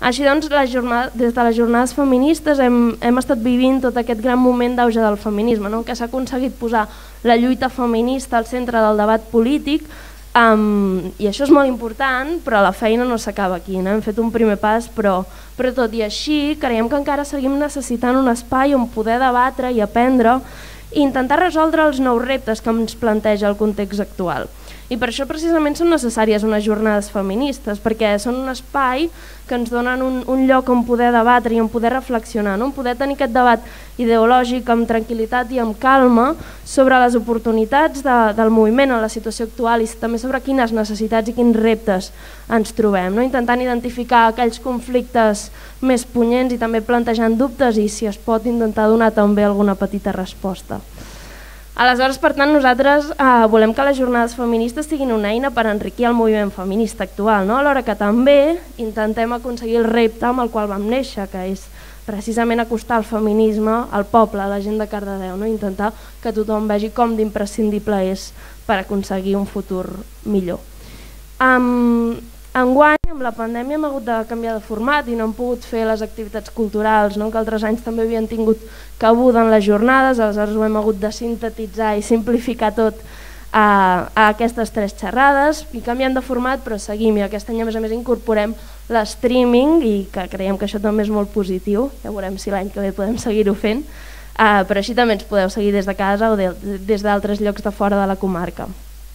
Així doncs, des de les jornades feministes hem estat vivint tot aquest gran moment d'auge del feminisme, en què s'ha aconseguit posar la lluita feminista al centre del debat polític, i això és molt important, però la feina no s'acaba aquí. Hem fet un primer pas, però tot i així creiem que encara seguim necessitant un espai on poder debatre i aprendre i intentar resoldre els nous reptes que ens planteja el context actual. I per això precisament són necessàries unes jornades feministes, perquè són un espai que ens donen un lloc on poder debatre i on poder reflexionar, on poder tenir aquest debat ideològic amb tranquil·litat i amb calma sobre les oportunitats del moviment en la situació actual i també sobre quines necessitats i quins reptes ens trobem, intentant identificar aquells conflictes més punyents i també plantejant dubtes i, si es pot, intentar donar també alguna petita resposta. Aleshores, per tant, nosaltres volem que les jornades feministes siguin una eina per enriquir el moviment feminista actual, alhora que també intentem aconseguir el repte amb el qual vam néixer, que és precisament acostar el feminisme al poble, a la gent de Cardedeu, intentar que tothom vegi com d'imprescindible és per aconseguir un futur millor. Enguany, amb la pandèmia, hem hagut de canviar de format i no hem pogut fer les activitats culturals que altres anys també havien tingut cabuda en les jornades, aleshores ho hem hagut de sintetitzar i simplificar tot a aquestes 3 xerrades i canviant de format, però seguim, i aquest any a més incorporem l'streaming i que creiem que això també és molt positiu, ja veurem si l'any que ve podem seguir-ho fent, però així també ens podeu seguir des de casa o des d'altres llocs de fora de la comarca.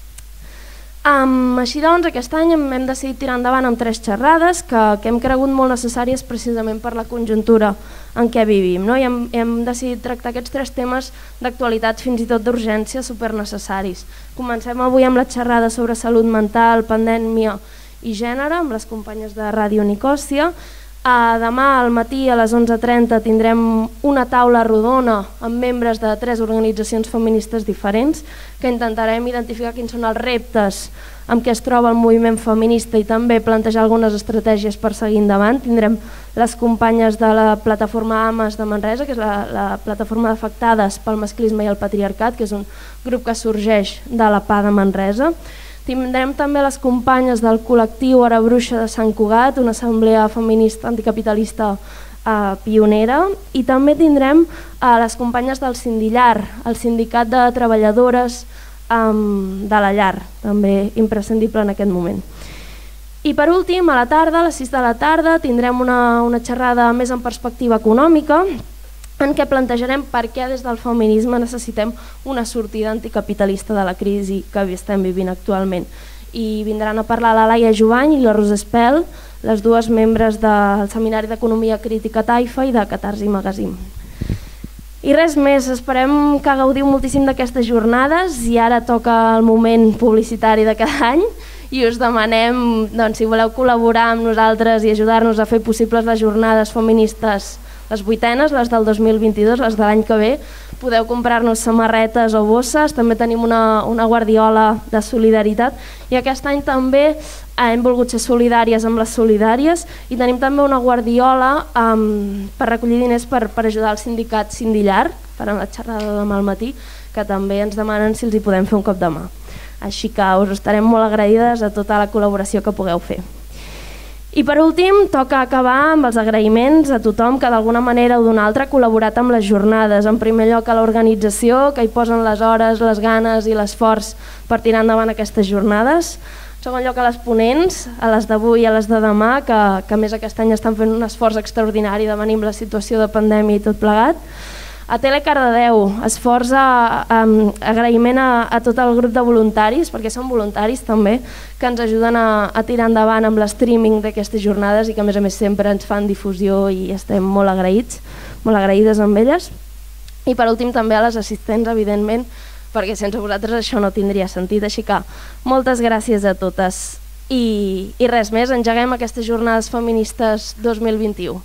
Així doncs, aquest any hem decidit tirar endavant amb 3 xerrades que hem cregut molt necessàries precisament per la conjuntura en què vivim, i hem decidit tractar aquests 3 temes d'actualitat, fins i tot d'urgència, supernecessaris. Comencem avui amb la xerrada sobre salut mental, pandèmia i gènere amb les companyes de Ràdio Nicòsia. Demà al matí a les 11:30 tindrem una taula rodona amb membres de 3 organitzacions feministes diferents que intentarem identificar quins són els reptes amb què es troba el moviment feminista i també plantejar algunes estratègies per seguir endavant. Tindrem les companyes de la plataforma AMAS de Manresa, que és la plataforma d'afectades pel masclisme i el patriarcat, que és un grup que sorgeix de la PA de Manresa. Tindrem també les companyes del col·lectiu Hora Bruixa de Sant Cugat, una assemblea feminista anticapitalista pionera, i també tindrem les companyes del Sindillar, el sindicat de treballadores de la llar, també imprescindible en aquest moment. I per últim, a la tarda, a les 6 de la tarda, tindrem una xerrada més en perspectiva econòmica, en què plantejarem per què des del feminisme necessitem una sortida anticapitalista de la crisi que estem vivint actualment. I vindran a parlar la Laia Jovany i la Rosa Espel, les dues membres del Seminari d'Economia Crítica Taifa i de Catarsi Magazine. I res més, esperem que gaudiu moltíssim d'aquestes jornades i ara toca el moment publicitari de cada any i us demanem, si voleu col·laborar amb nosaltres i ajudar-nos a fer possibles les jornades feministes, les 8enes, les del 2022, les de l'any que ve, podeu comprar-nos samarretes o bosses, també tenim una guardiola de solidaritat i aquest any també hem volgut ser solidàries amb les solidàries i tenim també una guardiola per recollir diners per ajudar el sindicat Sindillar, per a la xerrada demà al matí, que també ens demanen si els hi podem fer un cop de mà. Així que us estarem molt agraïdes a tota la col·laboració que pugueu fer. I per últim, toca acabar amb els agraïments a tothom que d'alguna manera o d'una altra ha col·laborat amb les jornades. En primer lloc a l'organització, que hi posen les hores, les ganes i l'esforç per tirar endavant aquestes jornades. En segon lloc a les ponents, a les d'avui i a les de demà, que a més aquest any estan fent un esforç extraordinari de venir amb la situació de pandèmia i tot plegat. A Tele Cardedeu, esforç, agraïment a tot el grup de voluntaris, perquè són voluntaris també, que ens ajuden a tirar endavant amb l'streaming d'aquestes jornades i que a més sempre ens fan difusió i estem molt agraïts, molt agraïdes amb elles. I per últim també a les assistents, evidentment, perquè sense vosaltres això no tindria sentit, així que moltes gràcies a totes. I res més, engeguem aquestes jornades feministes 2021.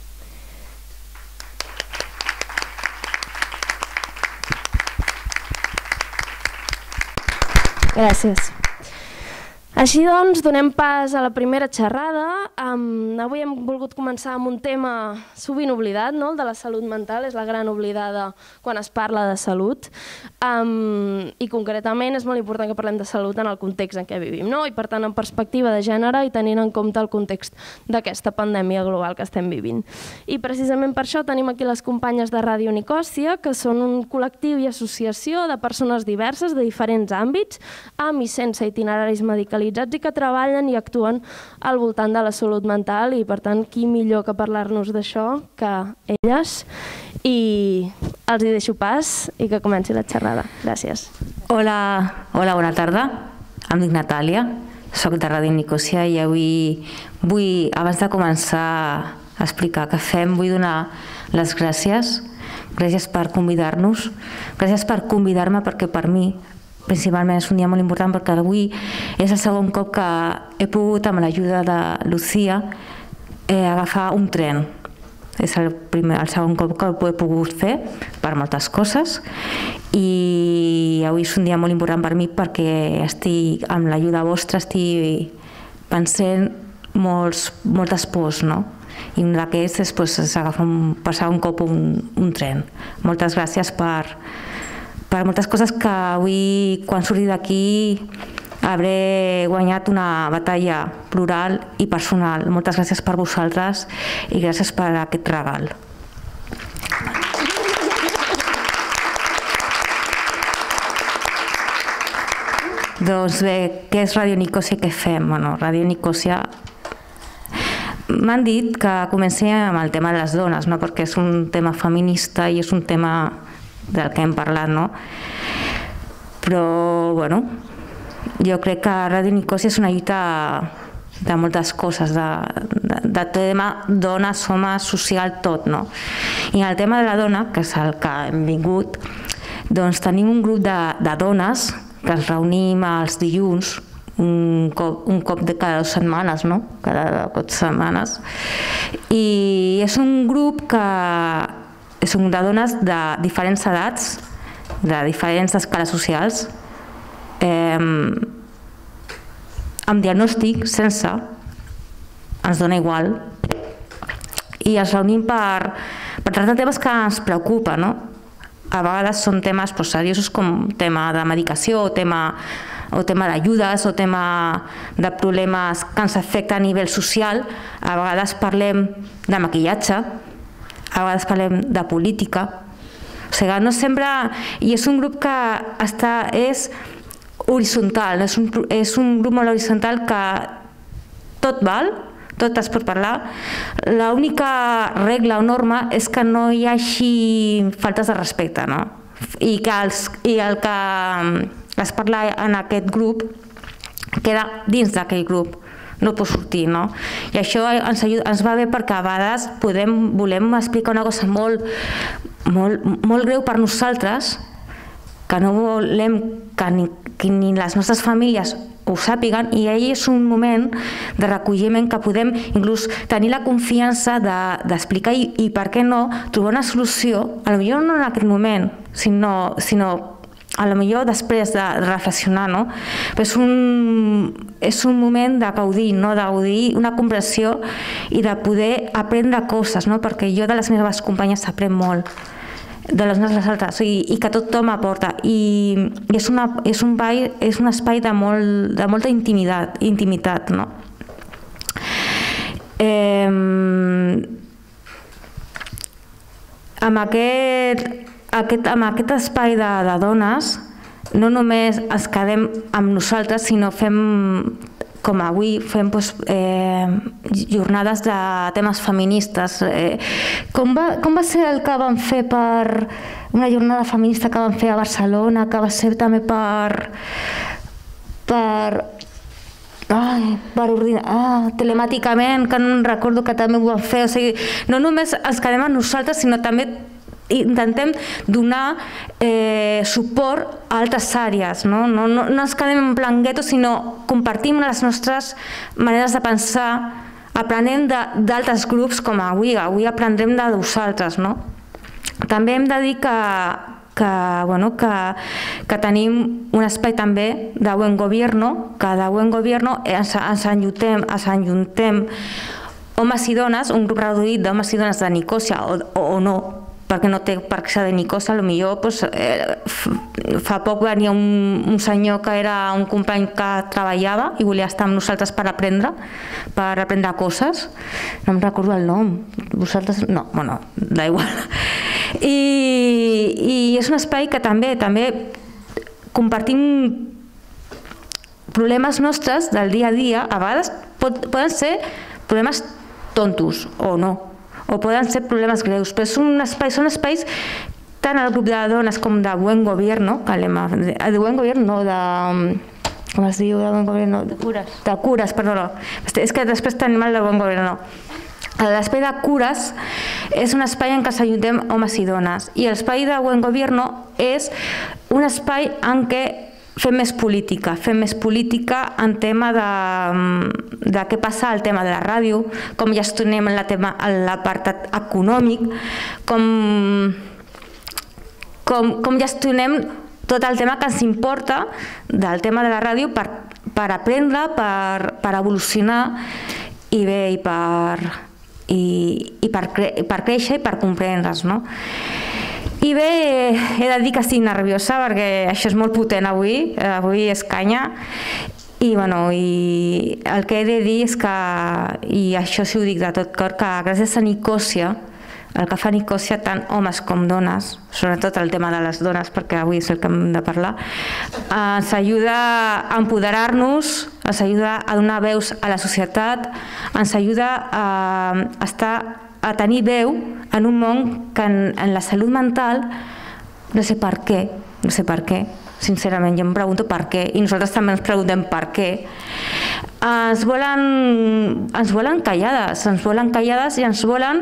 Gràcies. Així doncs, donem pas a la primera xerrada avui hem volgut començar amb un tema sovint oblidat, el de la salut mental, és la gran oblidada quan es parla de salut, i concretament és molt important que parlem de salut en el context en què vivim, i per tant en perspectiva de gènere i tenint en compte el context d'aquesta pandèmia global que estem vivint. I precisament per això tenim aquí les companyes de Ràdio Nicòsia, que són un col·lectiu i associació de persones diverses de diferents àmbits, amb i sense itineraris medicalitzats i que treballen i actuen al voltant de la salut mental i, per tant, qui millor que parlar-nos d'això que elles. I els hi deixo pas i que comenci la xerrada. Gràcies. Hola, bona tarda. Em dic Natàlia, soc de Ràdio Nicòsia i avui vull, abans de començar a explicar què fem, vull donar les gràcies. Gràcies per convidar-nos, gràcies per convidar-me perquè per mi principalment és un dia molt important perquè avui és el segon cop que he pogut, amb l'ajuda de Lucía, agafar un tren. És el segon cop que ho he pogut fer per moltes coses i avui és un dia molt important per mi perquè estic, amb l'ajuda vostra, estic pensant moltes pors, i un d'aquests és agafar per segon cop un tren. Moltes gràcies per moltes coses que avui, quan surti d'aquí, hauré guanyat una batalla plural i personal. Moltes gràcies per vosaltres i gràcies per aquest regal. Doncs bé, què és Ràdio Nicòsia i què fem? Ràdio Nicòsia... M'han dit que comenci amb el tema de les dones, perquè és un tema feminista i és un tema del que hem parlat, però, jo crec que Ràdio Nicòsia és una lluita de moltes coses, de tema dones, homes, social, tot, I en el tema de la dona, que és el que hem vingut, doncs tenim un grup de dones que ens reunim els dilluns, un cop de cada 2 setmanes, cada 4 setmanes, i és un grup que són de dones de diferents edats, de diferents escales socials, amb diagnòstic, sense, ens dona igual, i ens reunim per tractar temes que ens preocupen. A vegades són temes seriosos com tema de medicació o tema d'ajudes o tema de problemes que ens afecten a nivell social. A vegades parlem de maquillatge, a vegades parlem de política, o sigui, no sempre... I és un grup que és horitzontal, és un grup molt horitzontal que tot val, tot es pot parlar. L'única regla o norma és que no hi hagi faltes de respecte, i el que es parla en aquest grup queda dins d'aquell grup, no pot sortir, i això ens va bé perquè a vegades volem explicar una cosa molt greu per nosaltres, que no volem que ni les nostres famílies ho sàpiguen, i ahir és un moment de recolliment que podem inclús tenir la confiança d'explicar i, per què no, trobar una solució, potser no en aquest moment, sinó potser després de reflexionar, però és un moment de gaudir, de gaudir una comprensió i de poder aprendre coses, perquè jo de les meves companyes aprenc molt, de les nostres altres, i que tothom aporta, i és un espai de molta intimitat. Amb aquest espai de dones no només ens quedem amb nosaltres, sinó fem, com avui, fem jornades de temes feministes. Com va ser el que vam fer per una jornada feminista que vam fer a Barcelona, que va ser també per telemàticament, que no recordo que també ho vam fer. O sigui, no només ens quedem amb nosaltres, sinó també intentem donar suport a altres àrees. No ens quedem en plan gueto, sinó compartim les nostres maneres de pensar, aprenem d'altres grups com avui aprendrem de vosaltres. També hem de dir que que tenim un espai també de Buen Gobierno, que de Buen Gobierno ens enjuntem homes i dones, un grup reduït d'homes i dones de Nicòsia o no, perquè no té per què ser de Nicòsia, potser fa poc venia un senyor que era un company que treballava i volia estar amb nosaltres per aprendre coses, no em recordo el nom, vosaltres no, bueno, da igual. I és un espai que també compartim problemes nostres del dia a dia, a vegades poden ser problemes tontos o no, o poden ser problemes greus, però són espais tant al grup de dones com de Buen Gobierno, de Buen Gobierno, com es diu, de Buen Gobierno? De cures, perdó, és que després tenim el de Buen Gobierno. L'espai de cures és un espai en què s'ajuntem homes i dones, i l'espai de Buen Gobierno és un espai en què fem més política en tema de què passa al tema de la ràdio, com gestionem l'apartat econòmic, com gestionem tot el tema que ens importa del tema de la ràdio per aprendre, per evolucionar i per créixer i per comprendre's, no? I bé, he de dir que estic nerviosa perquè això és molt potent avui és canya, i el que he de dir és que, i això sí ho dic de tot cor, que gràcies a Nicòsia, el que fa Nicòsia, tant homes com dones, sobretot el tema de les dones, perquè avui és el que hem de parlar, ens ajuda a empoderar-nos, ens ajuda a donar veus a la societat, ens ajuda a tenir veu en un món que en la salut mental, no sé per què, sincerament, jo em pregunto per què, i nosaltres també ens preguntem per què. Ens volen callades i ens volen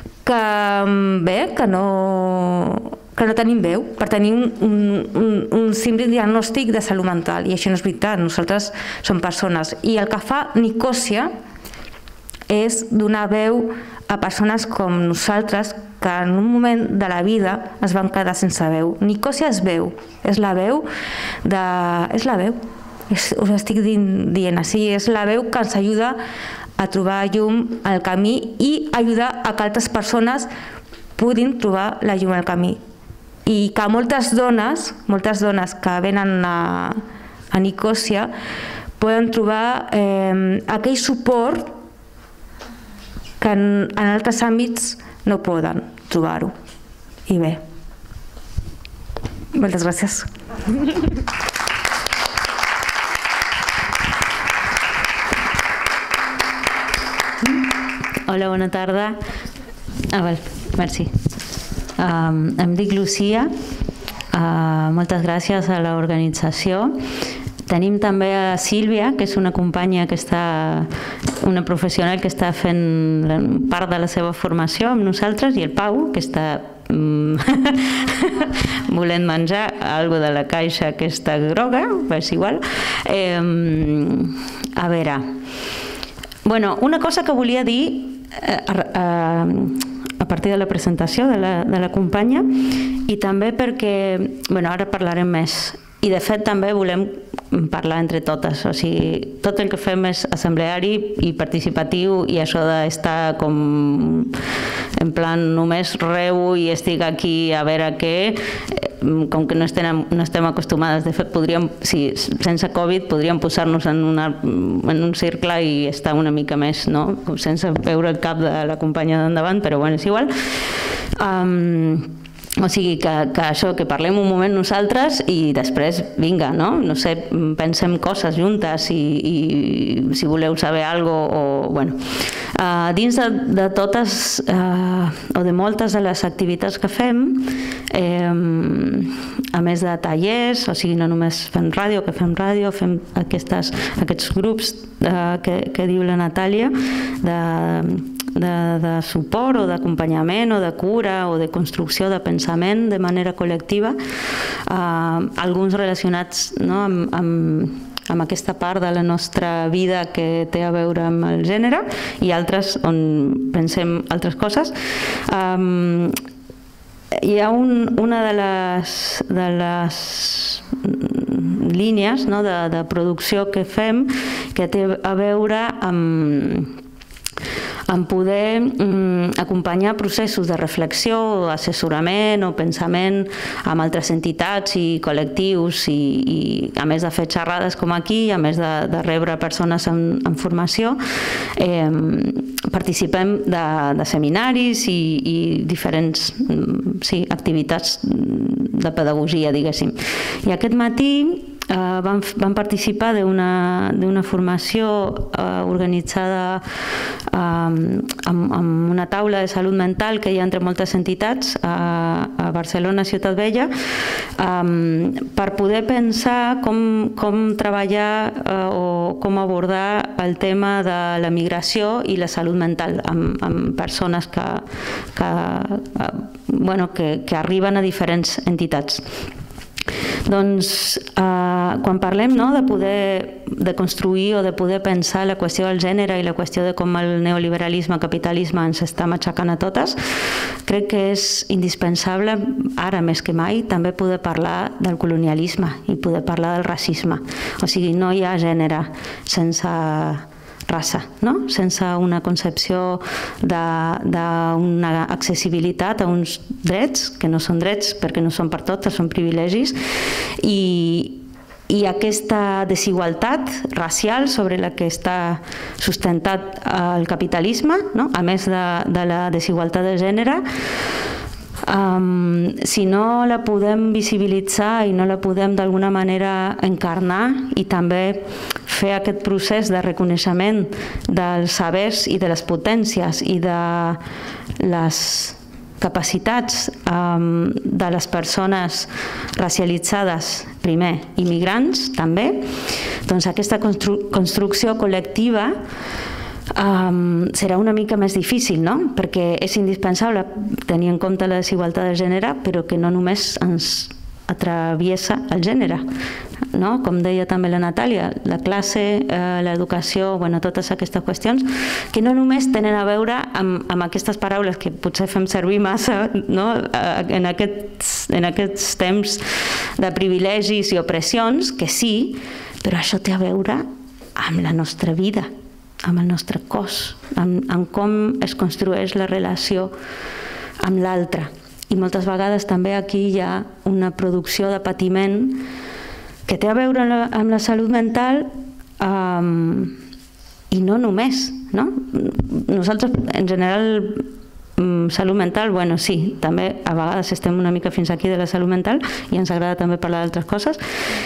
que no tenim veu, per tenir un simple diagnòstic de salut mental, i això no és veritat, nosaltres som persones, i el que fa Nicòsia és donar veu a persones com nosaltres que en un moment de la vida es van quedar sense veu. Nicòsia és veu, és la veu, us estic dient així, és la veu que ens ajuda a trobar llum al camí i ajudar a que altres persones puguin trobar la llum al camí. I que moltes dones que venen a Nicòsia poden trobar aquell suport que en altres àmbits no poden trobar-ho. I bé, moltes gràcies. Hola, bona tarda. Merci. Em dic Lucía. Moltes gràcies a l'organització. Tenim també a Sílvia, que és una companya que està, una professional que està fent part de la seva formació amb nosaltres, i el Pau, que està volent menjar alguna de la caixa aquesta groga, és igual. A veure, una cosa que volia dir a partir de la presentació de la companya, i també perquè, ara parlarem més, i de fet també volem parlar entre totes, o sigui, tot el que fem és assembleari i participatiu, i això d'estar com en plan només reu i estic aquí a veure què, com que no estem acostumades. De fet, sense Covid podríem posar-nos en un cercle i estar una mica més, sense veure el cap de la companya d'endavant, però és igual. O sigui, que això, que parlem un moment nosaltres i després, vinga, no sé, pensem coses juntes, i si voleu saber alguna cosa, dins de totes o de moltes de les activitats que fem, a més de tallers, o sigui, no només fem ràdio, fem aquests grups que diu la Natàlia, de suport o d'acompanyament o de cura o de construcció de pensament de manera col·lectiva, alguns relacionats amb aquesta part de la nostra vida que té a veure amb el gènere, i altres on pensem altres coses. hi ha una de les línies de producció que fem que té a veure en poder acompanyar processos de reflexió, assessorament o pensament amb altres entitats i col·lectius i a més de fer xerrades com aquí, a més de rebre persones en formació, participem de seminaris i diferents activitats de pedagogia, diguéssim. I aquest matí vam participar d'una formació organitzada amb una taula de salut mental que hi ha entre moltes entitats a Barcelona, Ciutat Vella, per poder pensar com treballar o com abordar el tema de la migració i la salut mental amb persones que arriben a diferents entitats. Doncs quan parlem de construir o de poder pensar la qüestió del gènere i la qüestió de com el neoliberalisme, el capitalisme ens està matxacant a totes, crec que és indispensable, ara més que mai, també poder parlar del colonialisme i poder parlar del racisme. O sigui, no hi ha gènere sense raça, sense una concepció d'una accessibilitat a uns drets, que no són drets perquè no són per totes, són privilegis, i aquesta desigualtat racial sobre la que està sustentat el capitalisme, a més de la desigualtat de gènere, si no la podem visibilitzar i no la podem d'alguna manera encarnar i també fer aquest procés de reconeixement dels sabers i de les potències i de les capacitats de les persones racialitzades, primer, immigrants també, doncs aquesta construcció col·lectiva serà una mica més difícil, perquè és indispensable tenir en compte la desigualtat de gènere, però que no només ens atraviesa el gènere. Com deia també la Natàlia, la classe, l'educació, totes aquestes qüestions que no només tenen a veure amb aquestes paraules que potser fem servir massa en aquests temps de privilegis i opressions, que sí, però això té a veure amb la nostra vida, amb el nostre cos, amb com es construeix la relació amb l'altre. I moltes vegades també aquí hi ha una producció de patiment que té a veure amb la salut mental i no només. Nosaltres, en general, salut mental, sí, també a vegades estem una mica fins aquí de la salut mental i ens agrada també parlar d'altres coses,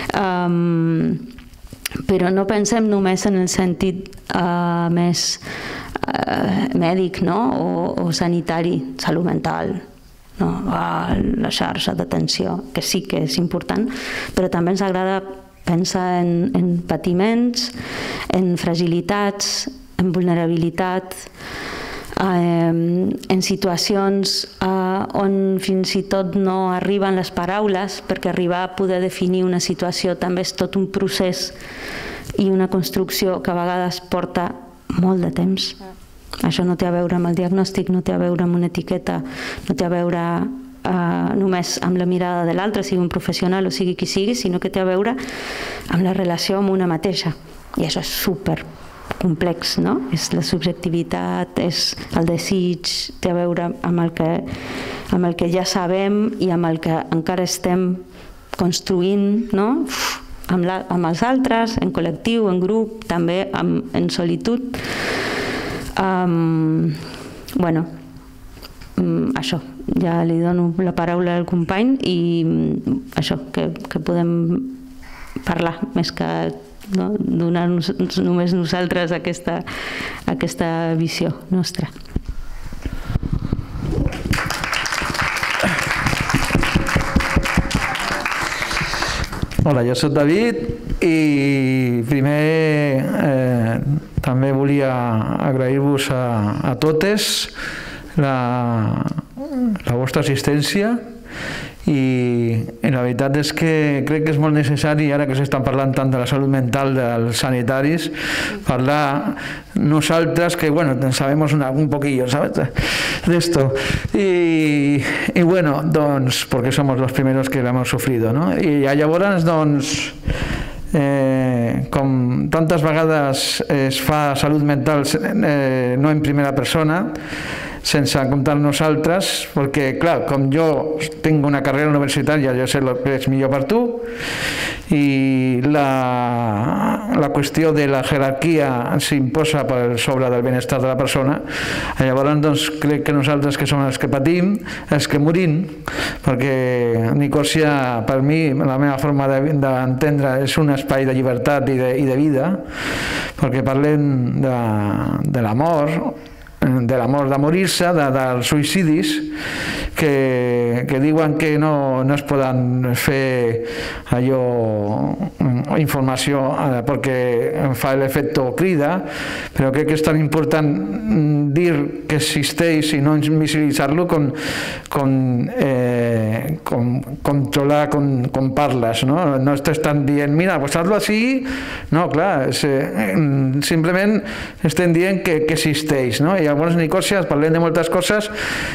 però no pensem només en el sentit més mèdic o sanitari, salut mental, la xarxa d'atenció, que sí que és important, però també ens agrada pensar en patiments, en fragilitats, en vulnerabilitat, en situacions on fins i tot no arriben les paraules, perquè arribar a poder definir una situació també és tot un procés i una construcció que a vegades porta molt de temps. Això no té a veure amb el diagnòstic, no té a veure amb una etiqueta, no té a veure només amb la mirada de l'altre, sigui un professional o sigui qui sigui, sinó que té a veure amb la relació amb una mateixa. I això és super complex, és la subjectivitat, és el desig, té a veure amb el que ja sabem i amb el que encara estem construint, amb els altres, en col·lectiu, en grup, també en solitud. Això, ja li dono la paraula al company i això, que podem parlar més que donar-nos només nosaltres aquesta visió nostra. Hola, jo soc David i primer també volia agrair-vos a totes la vostra assistència i la veritat és que crec que és molt necessari, ara que s'està parlant tant de la salut mental dels sanitaris, parlar nosaltres que, bueno, sabemos un poquillo, ¿sabes? De esto. Y bueno, doncs, porque somos los primeros que lo hemos sufrido, no? I llavors, doncs, com tantes vegades es fa salut mental no en primera persona, sense comptar nosaltres, perquè, clar, com jo tinc una carrera universitària, jo sé el que és millor per tu, i la qüestió de la jerarquia s'imposa per sobre del benestar de la persona, llavors doncs, crec que nosaltres que som els que patim, els que morim, perquè Nicòsia, per mi, la meva forma d'entendre, és un espai de llibertat i de vida, perquè parlem de l'amor, de morir-se, dels suïcidis, que diuen que no es poden fer allò, informació, perquè fa l'efecte crida, però crec que és tan important dir que existeix i no invisibilitzar-lo com controlar com parles, no? No t'estan dient, mira, pues hazlo así, no, clar, simplement estem dient que existeix, no? I llavors, Nicòsia, parlem de moltes coses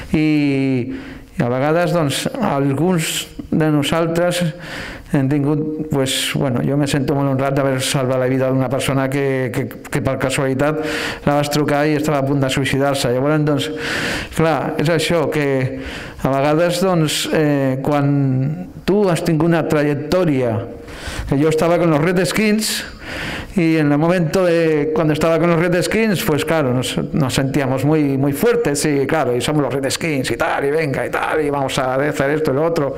i a vegades, doncs, alguns de nosaltres hem tingut, pues, bueno, jo me sento molt honrat d'haver salvat la vida d'una persona que per casualitat la vas trucar i estava a punt de suïcidar-se. Llavors, doncs, clar, és això, que a vegades, doncs, quan tu has tingut una trajectòria, que jo estava con los Red Skins, y en el momento de cuando estaba con los Red Skins, pues claro, nos sentíamos muy fuertes, y claro, y somos los Red Skins y tal, y venga y tal, y vamos a hacer esto y lo otro.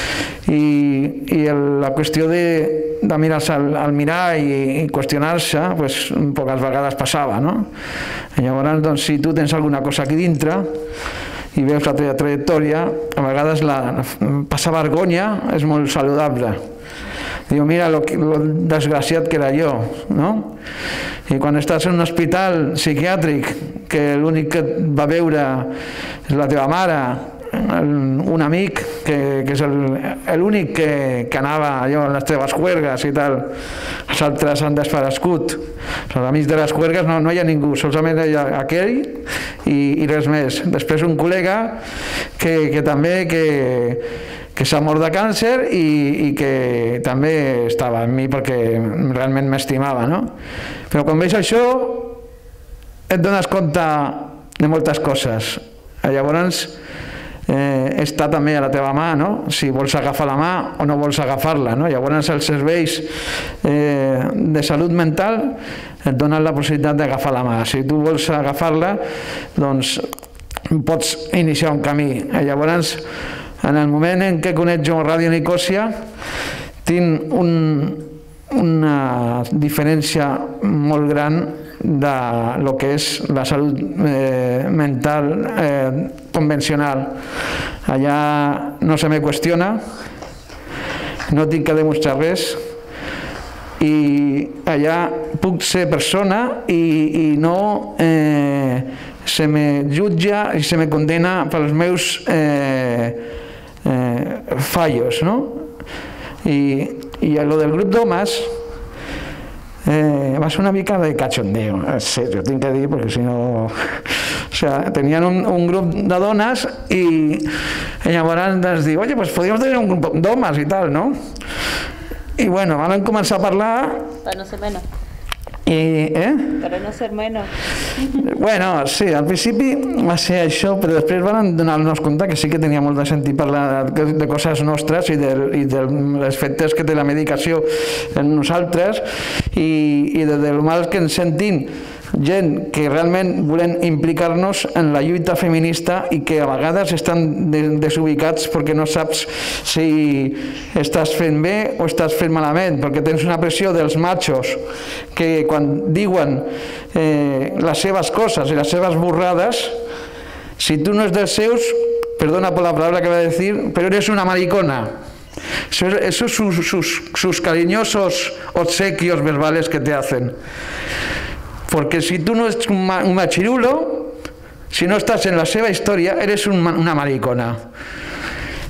Y la qüestió de mirar-se al mirar i qüestionar-se, pues poques vegades passava, no? Llavors, doncs, si tu tens alguna cosa aquí dintre i veus la teva trajectòria, a vegades passar vergonya és molt saludable. Diu, mira lo desgraciat que era jo, no? I quan estàs en un hospital psiquiàtric que l'únic que et va veure és la teva mare, un amic que és l'únic que anava allò en les teves juergues i tal, els altres han desaparegut, els amics de les juergues no hi ha ningú, solament hi ha aquell i res més. Després un col·lega que també que s'ha mort de càncer i que també estava amb mi perquè realment m'estimava, no? Però quan veus això et dones compte de moltes coses. Llavors està també a la teva mà, no? Si vols agafar la mà o no vols agafar-la, no? Llavors els serveis de salut mental et donen la possibilitat d'agafar la mà. Si tu vols agafar-la, doncs pots iniciar un camí. Llavors, en el moment en què conec jo Ràdio Nicòsia, tinc una diferència molt gran de lo que és la salut mental convencional. Allà no se me qüestiona, no tinc que demostrar res, i allà puc ser persona i no se me jutja i se me condena pels meus fallos, no? I lo del grup d'homes va ser una mica de cachondeo, en serio, tinc que dir, perquè si no... O sea, tenien un grup de dones i llavors ens diu, oye, pues podríamos tener un grup d'homes i tal, no? I bueno, van començar a parlar... Per no ser menys. Per no ser menys. Bueno, sí, al principi va ser això, però després van donar-nos compte que sí que tenia molt de sentit parlar de coses nostres i dels efectes que té la medicació en nosaltres i del mal que ens sentim gent que realment volen implicar-nos en la lluita feminista i que a vegades estan desubicats perquè no saps si estàs fent bé o estàs fent malament, perquè tens una pressió dels machos que quan diuen les seves coses i les seves burrades, si tu no és dels seus, perdona per la paraula que va a decir, però eres una maricona. Esos sus cariñosos obsequios verbales que te hacen. Porque si tú no eres un machirulo, si no estás en la seva història, eres una maricona.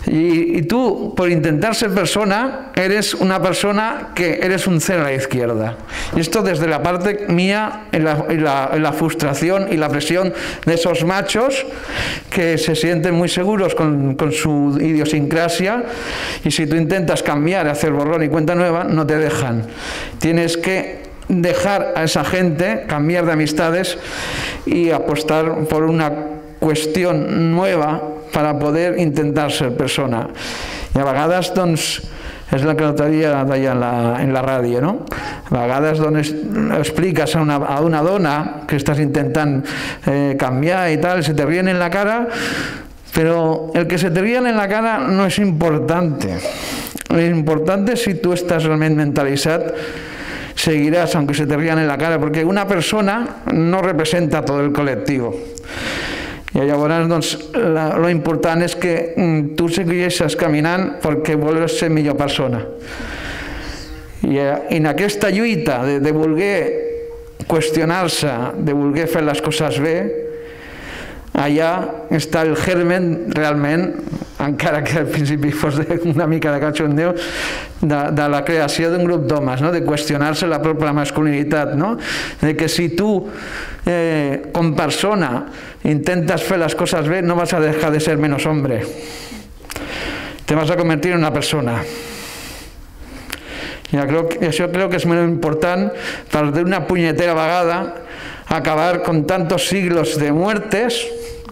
Y tú, por intentar ser persona, eres una persona que eres un cero a la izquierda. Y esto desde la parte mía, en la frustración y la presión de esos machos que se sienten muy seguros con su idiosincrasia, y si tú intentas cambiar, hacer borrón y cuenta nueva, no te dejan. Tienes que dejar a esa gente, cambiar de amistades y apostar por una cuestión nueva para poder intentar ser persona. I a vegades, doncs, és el que l'altre dia deia en la ràdio, no? A vegades expliques a una dona que estàs intentant canviar i tal, se te ríen en la cara, pero el que se te ríen en la cara no es importante. Lo importante, si tú estás realmente mentalizado, seguirás aunque se te rían en la cara, porque una persona no representa a todo el colectivo. I llavors, doncs, lo important és que tu segueixes caminant perquè vols ser millor persona. I en aquesta lluita de voler qüestionar-se, de voler fer les coses bé, allà està el germen realment, encara que al principi fos una mica de cachondeo, de la creació d'un grup d'homes, de qüestionar-se la pròpia masculinitat, de que si tu com persona intentas hacer las cosas bien, no vas a dejar de ser menos hombre, te vas a convertir en una persona. Això creo que es muy importante para de una puñetera vegada acabar con tantos siglos de muertes,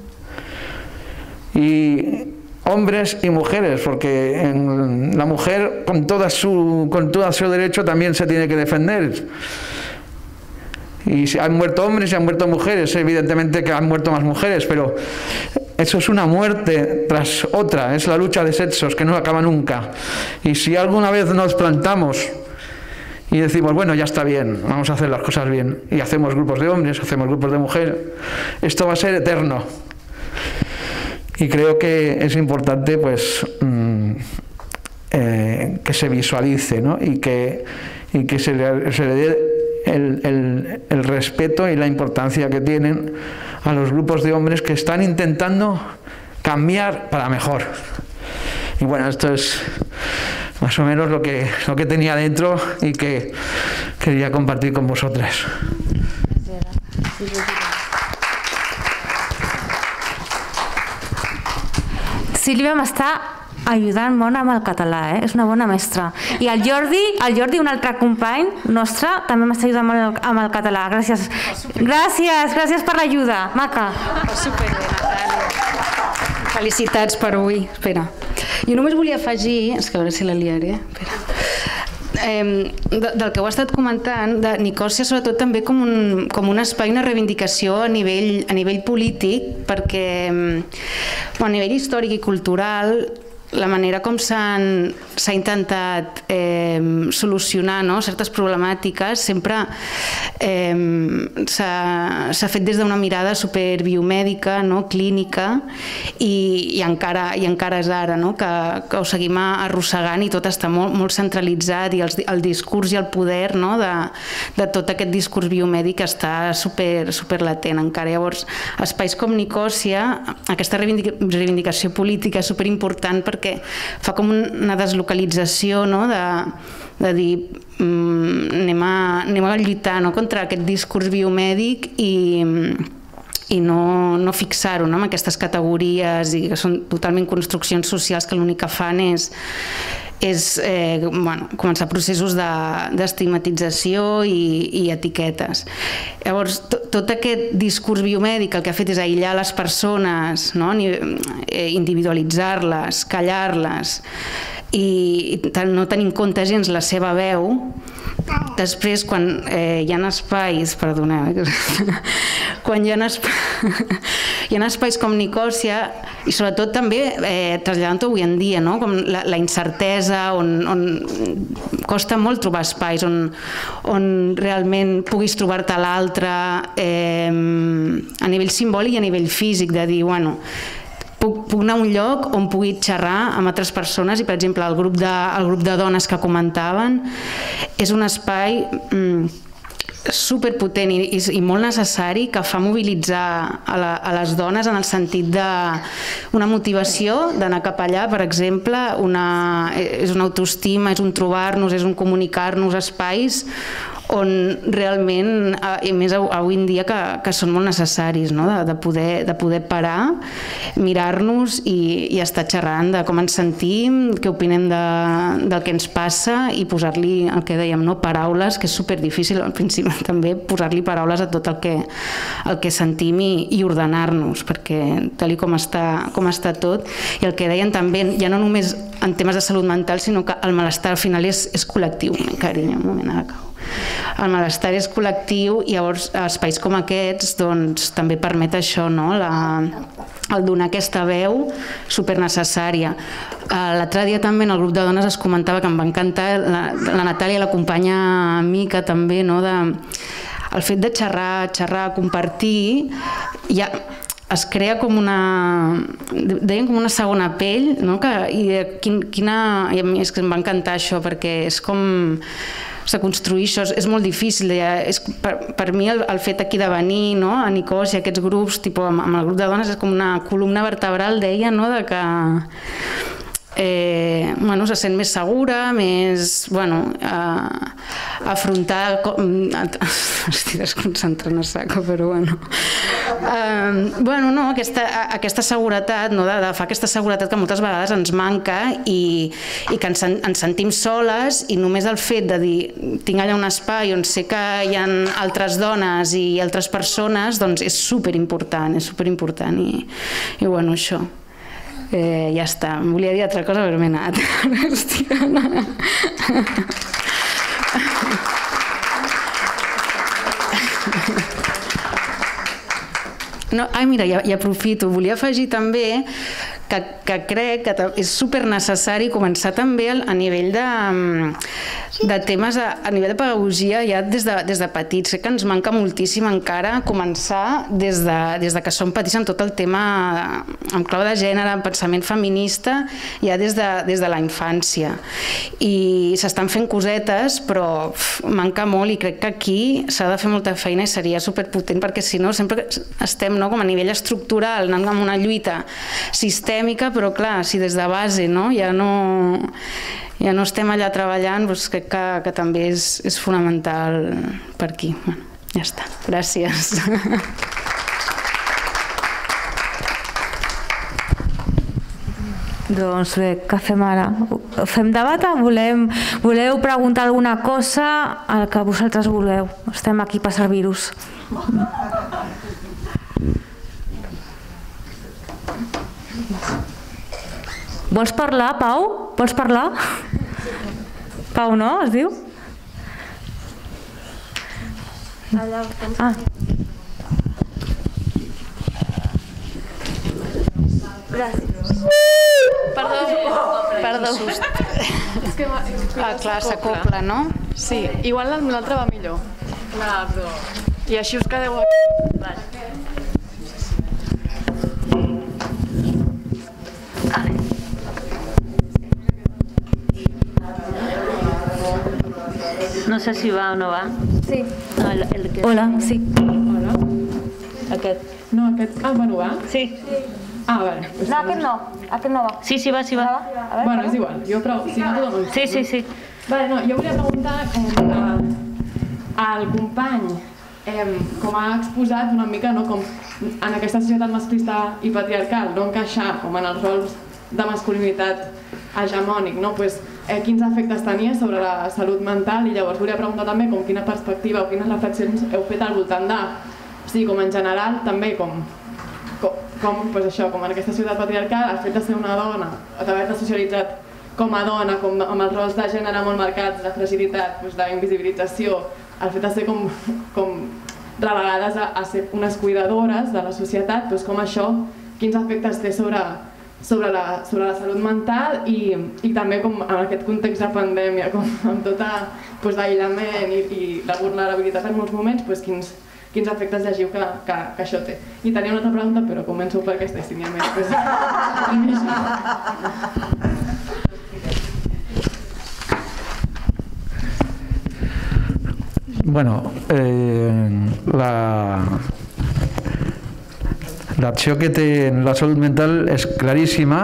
y hombres y mujeres, porque la mujer con todo su derecho también se tiene que defender. Y han muerto hombres y han muerto mujeres, evidentemente que han muerto más mujeres, pero eso es una muerte tras otra, es la lucha de sexos que no acaba nunca. Y si alguna vez nos plantamos y decimos, bueno, ya está bien, vamos a hacer las cosas bien, y hacemos grupos de hombres, hacemos grupos de mujeres, esto va a ser eterno. Y creo que es importante, pues, que se visualice, ¿no? y que se le dé el respeto y la importancia que tienen a los grupos de hombres que están intentando cambiar para mejor. Y bueno, esto es más o menos lo que tenía dentro y que quería compartir con vosotras. Sílvia m'està ajudant molt amb el català, és una bona mestra. I el Jordi, un altre company nostre, també m'està ajudant molt amb el català. Gràcies. Gràcies per l'ajuda. Maca. Superbé, Natàlia. Felicitats per avui. Espera. Jo només volia afegir, és que a veure si la liaré, espera. Del que heu estat comentant, de Nicòsia sobretot també com un espai, una reivindicació a nivell polític, perquè a nivell històric i cultural la manera com s'ha intentat solucionar certes problemàtiques sempre s'ha fet des d'una mirada superbiomèdica, clínica, i encara és ara que ho seguim arrossegant, i tot està molt centralitzat, i el discurs i el poder de tot aquest discurs biomèdic està superlatent encara. Llavors, espais com Nicòsia, aquesta reivindicació política és superimportant perquè fa com una deslocalització de dir anem a lluitar contra aquest discurs biomèdic i no fixar-ho en aquestes categories, i que són totalment construccions socials que l'únic que fan és començar processos d'estigmatització i etiquetes. Llavors, tot aquest discurs biomèdic el que ha fet és aïllar les persones, individualitzar-les, callar-les, i no tenir en compte gens la seva veu. Després, quan hi ha espais, perdoneu, quan hi ha espais com Nicòsia, i sobretot també traslladant-ho avui en dia, com la incertesa, on costa molt trobar espais on realment puguis trobar-te a l'altre a nivell simbòlic i a nivell físic, de dir, bueno, puc anar a un lloc on pugui xerrar amb altres persones, i per exemple el grup de dones que comentaven és un espai superpotent i molt necessari, que fa mobilitzar a les dones en el sentit d'una motivació d'anar cap allà, per exemple, és una autoestima, és un trobar-nos, és un comunicar-nos espais on realment, i més avui en dia que són molt necessaris, no? de poder parar, mirar-nos i estar xerrant de com ens sentim, què opinem del que ens passa i posar-li, el que dèiem, paraules, que és superdifícil al principi també, posar-li paraules a tot el que sentim i ordenar-nos, perquè tal com està tot, i el que deien també, ja no només en temes de salut mental, sinó que el malestar al final és col·lectiu. Carinyo, un moment, ara acabo. El malestar és col·lectiu i llavors espais com aquests també permet això, el donar aquesta veu supernecessària. L'altre dia també en el grup de dones es comentava que em va encantar, la Natàlia, la companya amica també, el fet de xerrar, compartir, ja es crea com deien com una segona pell, i a mi és que em va encantar això, perquè és com construir això, és molt difícil. Per mi el fet aquí de venir a Nicòsia, aquests grups, amb el grup de dones, és com una columna vertebral, deia, de que se sent més segura, més afrontar, estic desconcentrant a saco, però aquesta seguretat, de fa aquesta seguretat que moltes vegades ens manca i que ens sentim soles, i només el fet de dir tinc allà un espai on sé que hi ha altres dones i altres persones, doncs és superimportant, i això. Ja està, em volia dir altra cosa però m'he anat. Mira, i aprofito, volia afegir també que crec que és supernecessari començar també a nivell de temes, a nivell de pedagogia ja des de petits. Sé que ens manca moltíssim encara començar des de que som petits en tot el tema en clau de gènere, en pensament feminista, ja des de la infància. I s'estan fent cosetes, però manca molt, i crec que aquí s'ha de fer molta feina i seria superpotent, perquè si no sempre estem com a nivell estructural anant amb una lluita sistèmica, però clar, si des de base ja no estem allà treballant, doncs crec que també és fonamental per aquí. Ja està, gràcies. Doncs bé, què fem ara? Fem debat? Voleu preguntar alguna cosa al que vosaltres voleu? Estem aquí per servir-vos. Vols parlar, Pau? Vols parlar? Pau, no? Es diu? Ah. Gràcies. Perdó. Clar, s'acopla, no? Sí, igual l'altre va millor. Clar, però... I així us quedeu aquí. No sé si va o no va. Sí. Hola, sí. Hola. Aquest. No, aquest... Ah, bueno, va? Sí. Ah, vale. No, aquest no va. Sí, va. Bueno, és igual. Jo prou... Si no, tothom... Sí. Vale, no, jo volia preguntar al company com ha exposat una mica com en aquesta societat masclista i patriarcal no encaixar com en els rols de masculinitat hegemònic, no? Quins efectes tenia sobre la salut mental, i llavors volia preguntar també quina perspectiva o quines reflexions heu fet al voltant de, com en general, també com en aquesta societat patriarcal, el fet de ser una dona, d'haver-te socialitzat com a dona, amb els rols de gènere molt marcats, de fragilitat, d'invisibilització, el fet de ser com relegades a ser unes cuidadores de la societat, com això, quins efectes té sobre la salut mental i també com en aquest context de pandèmia, com amb tot l'aïllament i la vulnerabilitat en molts moments, quins efectes llegiu que això té. I tenia una altra pregunta, però començo per aquesta i si n'hi ha més. Bueno, l'acció que té la salut mental és claríssima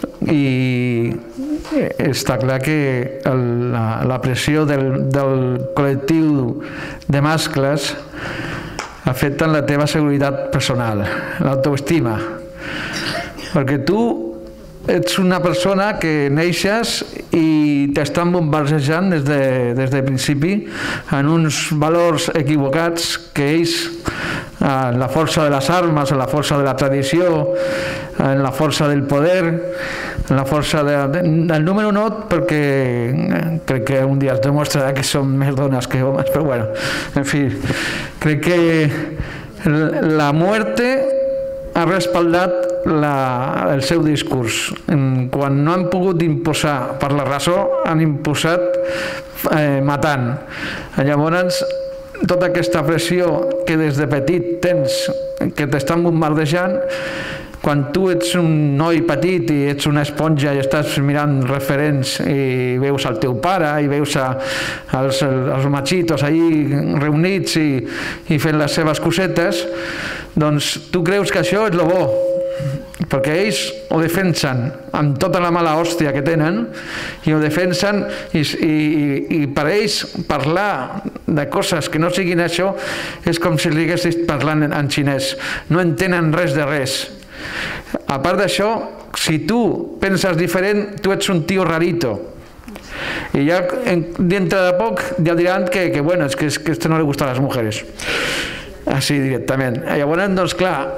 i està clar que la pressió del col·lectiu de mascles afecta la teva seguretat personal, l'autoestima, perquè tu ets una persona que neixes i t'estan bombardejant des de principi en uns valors equivocats que ells, en la força de les armes, en la força de la tradició, en la força del poder, en la força del número no, perquè crec que un dia es demostrarà que són més dones que homes, però bueno, en fi, crec que la muerte ha respaldat el seu discurs. Quan no han pogut imposar per la raó, han imposat matant. Llavors, tota aquesta pressió que des de petit tens, que t'estan bombardejant, quan tu ets un noi petit i ets una esponja i estàs mirant referents i veus el teu pare i veus els machitos allí reunits i fent les seves cosetes, doncs tu creus que això és el bo, perquè ells ho defensen amb tota la mala hòstia que tenen i ho defensen i per ells parlar de coses que no siguin això és com si li haguessis parlant en xinès, no entenen res de res. A part d'això, si tu penses diferent, tu ets un tio rarito y ya dentro de poc ya dirán que bueno, es que esto no le gusta a las mujeres, así directament. Llavors, doncs clar,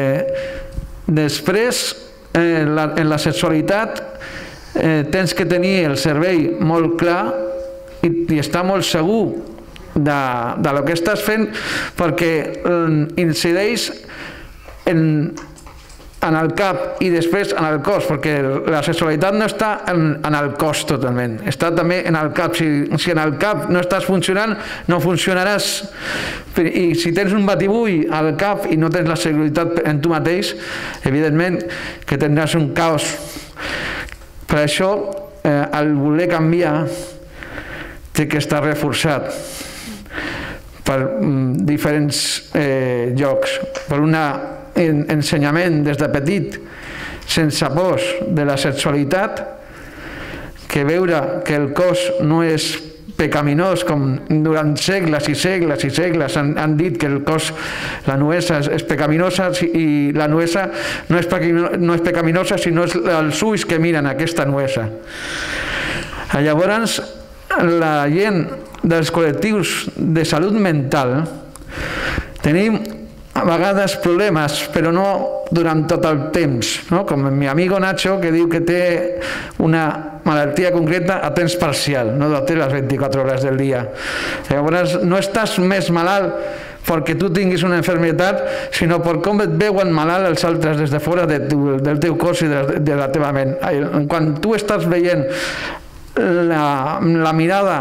després en la sexualitat tens que tenir el cervell molt clar i estar molt segur de lo que estàs fent, perquè incideix en el cap i després en el cos, perquè la sexualitat no està en el cos totalment, està també en el cap. Si en el cap no estàs funcionant, no funcionaràs, i si tens un batibull al cap i no tens la seguretat en tu mateix, evidentment que tindràs un caos. Per això el voler canviar té que estar reforçat per diferents llocs, per una ensenyament des de petit sense pors de la sexualitat, que veure que el cos no és pecaminós, com durant segles i segles i segles han dit que el cos, la nuesa és pecaminosa, i la nuesa no és pecaminosa sinó els ulls que miren aquesta nuesa. Llavors la gent dels col·lectius de salut mental tenim a vegades problemes, però no durant tot el temps, no? Com el meu amigo Nacho, que diu que té una malaltia concreta a temps parcial, no té les 24 hores del dia. Llavors no estàs més malalt perquè tu tinguis una enfermedad, sinó per com et veuen malalt els altres des de fora del teu cos i de la teva ment. Quan tu estàs veient la mirada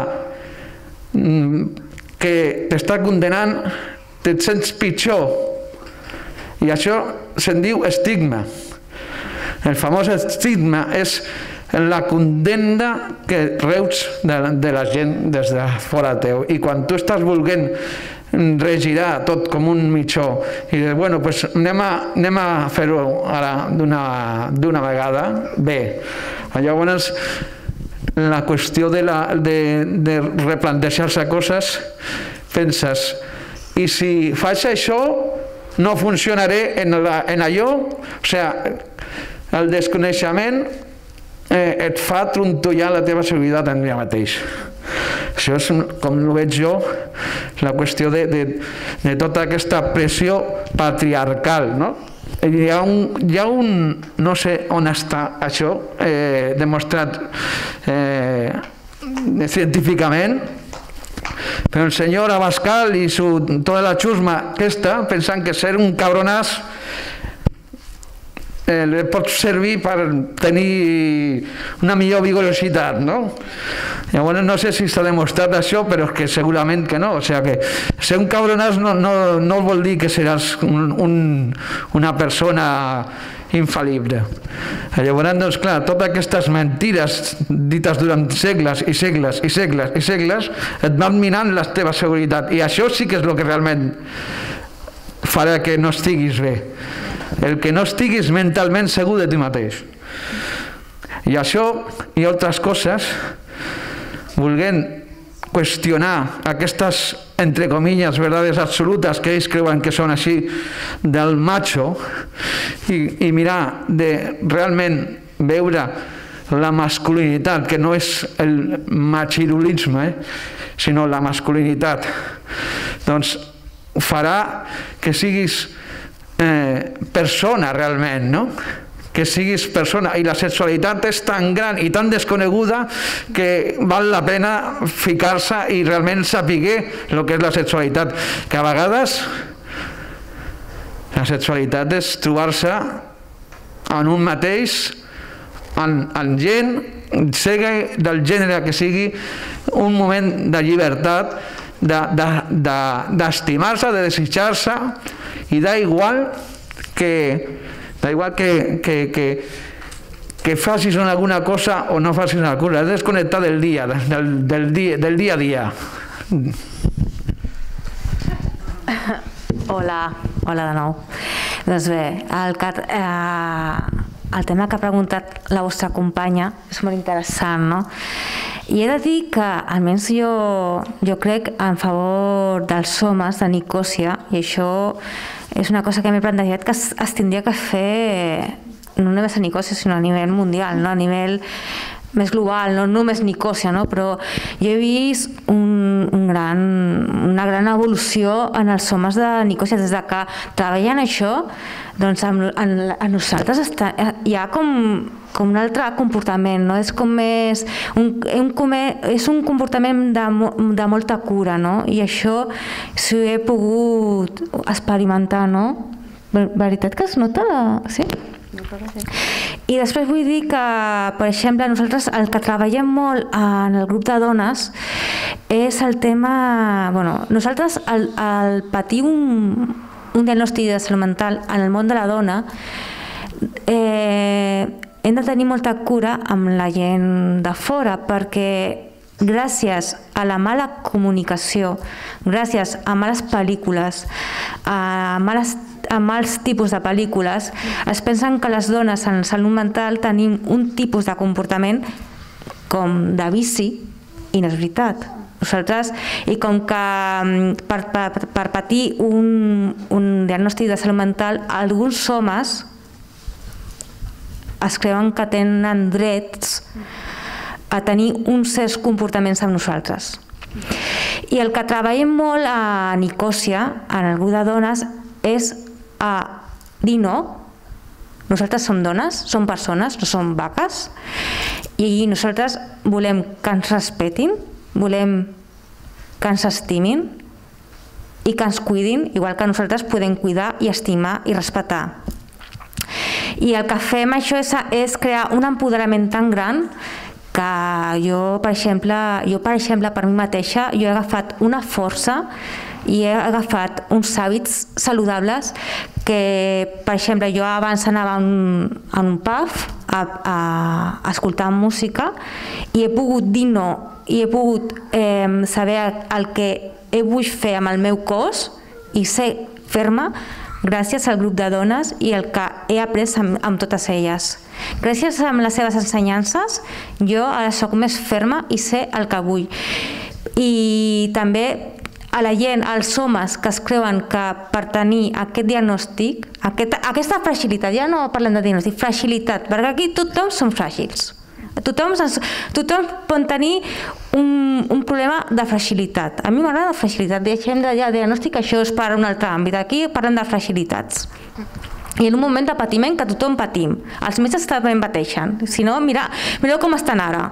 que t'està condenant, et sents pitjor, i això se'n diu estigma. El famós estigma és la condemna que reus de la gent des de fora teu, i quan tu estàs volent regirar tot com un mitjó i dius, bueno, doncs anem a fer-ho ara d'una vegada, bé. Llavors la qüestió de replantejar-se coses, penses, i si faig això no funcionaré en allò. O sigui, el desconeixement et fa trontollar la teva seguretat en mi mateix. Això és, com ho veig jo, la qüestió de tota aquesta pressió patriarcal, no? Hi ha un, no sé on està això, demostrat científicament, però el senyor Abascal i tota la xusma aquesta, pensant que ser un cabronàs li pot servir per tenir una millor vigorositat, no? Llavors no sé si s'ha demostrat això, però és que segurament que no. O sigui que ser un cabronàs no vol dir que seràs una persona infal·lible. Llavors, doncs, clar, totes aquestes mentides dites durant segles i segles i segles i segles et van minant la teva seguretat, i això sí que és el que realment farà que no estiguis bé, el que no estiguis mentalment segur de tu mateix. I això i altres coses, volent qüestionar aquestes, entre comillas, verdades absolutes que ells creuen que són així, del macho, i mirar de realment veure la masculinitat, que no és el machirulisme, sinó la masculinitat, doncs farà que siguis persona realment, no? Que siguis persona, i la sexualitat és tan gran i tan desconeguda que val la pena ficar-se i realment saber el que és la sexualitat, que a vegades la sexualitat és trobar-se en un mateix, en gent, sigui del gènere que sigui, un moment de llibertat, d'estimar-se, de desitjar-se, i da igual que facis alguna cosa o no facis alguna cosa, és desconnectar del dia a dia. Hola de nou. Doncs bé, el tema que ha preguntat la vostra companya és molt interessant, no? I he de dir que, almenys jo crec en favor dels homes de Nicòsia, i això és una cosa que m'he plantejat que es tindria que fer no només a Nicòsia, sinó a nivell mundial, no? A nivell més global, no només Nicòsia, no? Però jo he vist una gran evolució en els homes de Nicòsia. Des de que treballen això, doncs a nosaltres hi ha com un altre comportament, no? És un comportament de molta cura, no? I això s'ho he pogut experimentar, no? Veritat que es nota? Sí? I després vull dir que, per exemple, nosaltres el que treballem molt en el grup de dones és el tema... Nosaltres al patir un diagnòstic de salut mental en el món de la dona hem de tenir molta cura amb la gent de fora, perquè gràcies a la mala comunicació, gràcies a males pel·lícules, a mals tipus de pel·lícules, es pensen que les dones en salut mental tenim un tipus de comportament com de vici, i no és veritat. Nosaltres, i com que per patir un diagnòstic de salut mental, alguns homes es creuen que tenen drets a tenir uns certs comportaments amb nosaltres. I el que treballem molt a Nicòsia, en el grup de dones, és a dir no. Nosaltres som dones, som persones, no som vaques, i nosaltres volem que ens respetin, volem que ens estimin i que ens cuidin, igual que nosaltres podem cuidar i estimar i respetar. I el que fem això és crear un empoderament tan gran que jo, per exemple, per mi mateixa, jo he agafat una força i he agafat uns hàbits saludables que, per exemple, jo abans anava a un pub a escoltar música i he pogut dir no, i he pogut saber el que vull fer amb el meu cos i ser ferma gràcies al grup de dones i el que he après amb totes elles. Gràcies a les seves ensenyances, jo ara soc més ferma i sé el que vull. I també a la gent, als homes que es creuen que per tenir aquest diagnòstic, aquesta fragilitat, ja no parlem de diagnòstic, fragilitat, perquè aquí tothom som fràgils. Tothom pot tenir un problema de fragilitat. A mi m'agrada la fragilitat, deixem de diagnòstic, això és per un altre àmbit. Aquí parlem de fragilitats. I en un moment de patiment que tothom patim. Els metges també pateixen. Si no, mireu com estan ara.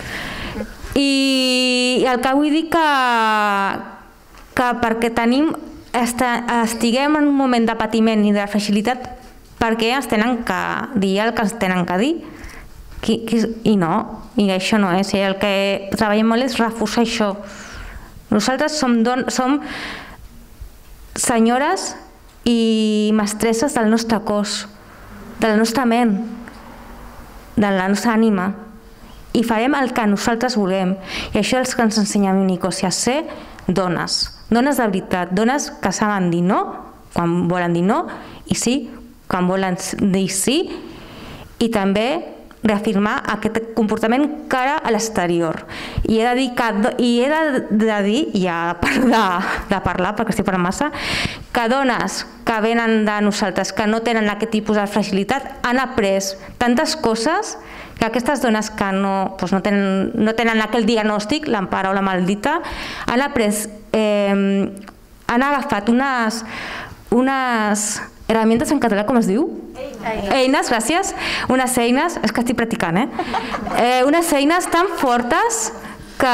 I el que vull dir que perquè estiguem en un moment de patiment i de fragilitat, perquè ens tenen que dir el que ens tenen que dir. I no, i això no és. El que treballem molt és reforçar això. Nosaltres som senyores i mestresses del nostre cos. de la nostra ment, de la nostra ànima, i farem el que nosaltres volem. I això és el que ens ensenya Nicòsia, ser dones de veritat, dones que saben dir no quan volen dir no i sí quan volen dir sí, i també reafirmar aquest comportament cara a l'exterior. I he de dir, i a part de parlar, perquè estic parlant massa, que dones que venen de nosaltres, que no tenen aquest tipus de fragilitat, han après tantes coses que aquestes dones que no tenen aquell diagnòstic, la paraula maldita, han après, han agafat unes herramientes en català, com es diu? Eines, gràcies. Unes eines, és que estic practicant, unes eines tan fortes que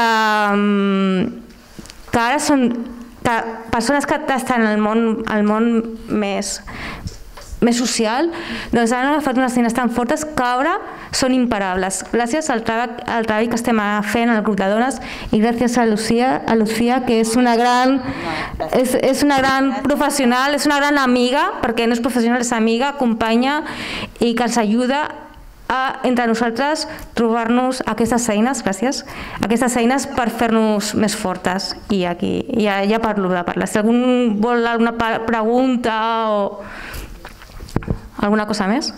ara són persones que estan al món més social, doncs han agafat unes eines tan fortes que ara són imparables. Gràcies al treball que estem fent al grup de dones i gràcies a Lucía, que és una gran professional, és una gran amiga, perquè no és professional, és amiga, companya, i que ens ajuda a, entre nosaltres, trobar-nos aquestes eines, gràcies, aquestes eines per fer-nos més fortes. I aquí ja parlo de parlar. Si algú vol alguna pregunta o alguna cosa més?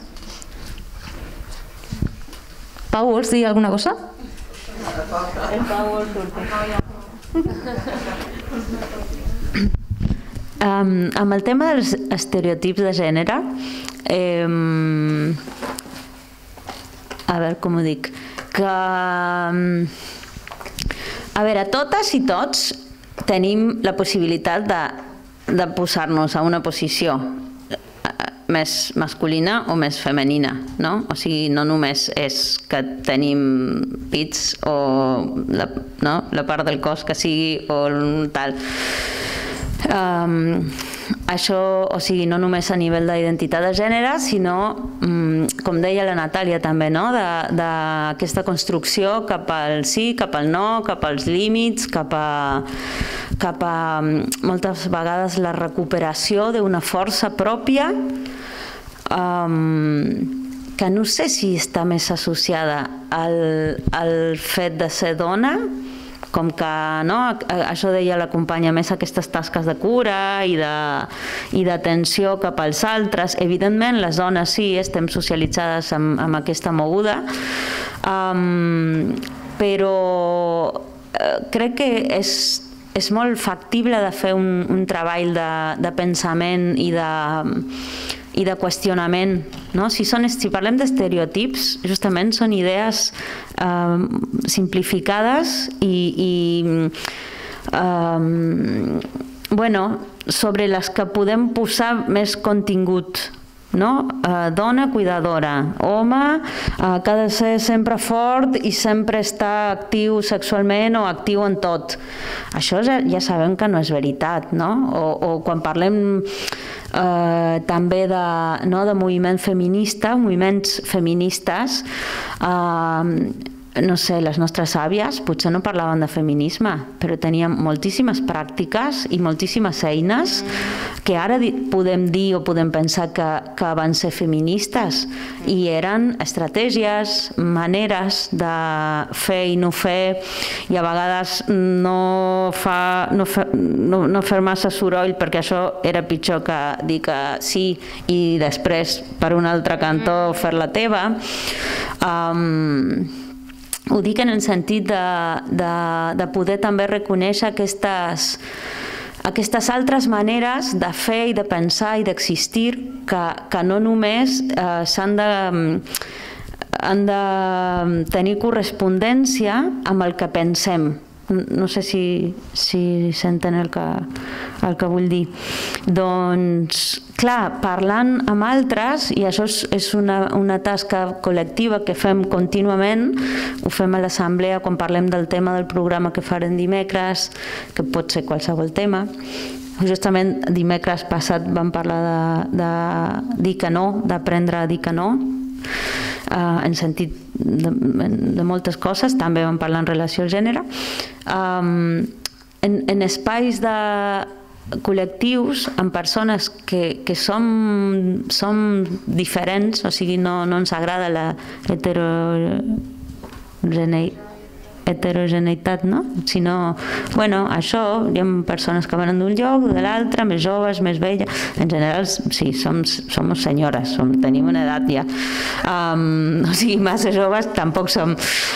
Pau, vols dir alguna cosa? El Pau vol sortir. Amb el tema dels estereotips de gènere, a veure com ho dic, que a veure, totes i tots tenim la possibilitat de posar-nos a una posició més masculina o més femenina, no? O sigui, no només és que tenim pits o la part del cos que sigui o tal. Això, o sigui, no només a nivell d'identitat de gènere, sinó, com deia la Natàlia també, d'aquesta construcció cap al sí, cap al no, cap als límits, cap a moltes vegades la recuperació d'una força pròpia que no sé si està més associada al fet de ser dona, com que això deia la companya, més aquestes tasques de cura i d'atenció cap als altres. Evidentment, les dones sí estem socialitzades amb aquesta moguda, però crec que és molt factible de fer un treball de pensament i de qüestionament. Si parlem d'estereotips, justament són idees simplificades i sobre les que podem posar més contingut. Dona cuidadora, home que ha de ser sempre fort i sempre estar actiu sexualment o actiu en tot. Això ja sabem que no és veritat, o quan parlem també de moviments feministes, no sé, les nostres àvies potser no parlaven de feminisme, però tenien moltíssimes pràctiques i moltíssimes eines que ara podem dir o podem pensar que van ser feministes, i eren estratègies, maneres de fer i no fer, i a vegades no fer massa soroll, perquè això era pitjor que dir que sí i després per un altre cantó fer la teva. Ho dic en el sentit de poder també reconèixer aquestes altres maneres de fer i de pensar i d'existir que no només han de tenir correspondència amb el que pensem. No sé si senten el que vull dir. Doncs, clar, parlant amb altres, i això és una tasca col·lectiva que fem contínuament, ho fem a l'assemblea quan parlem del tema del programa que farem dimecres, que pot ser qualsevol tema. Justament dimecres passat vam parlar de dir que no, d'aprendre a dir que no, en sentit de moltes coses, també vam parlar en relació al gènere. En espais col·lectius amb persones que som diferents, o sigui, no ens agrada la heterogeneïtat, no? Sinó, bueno, això, hi ha persones que venen d'un lloc, de l'altre, més joves, més velles. En general, sí, som senyores, tenim una edat ja. O sigui, massa joves tampoc som.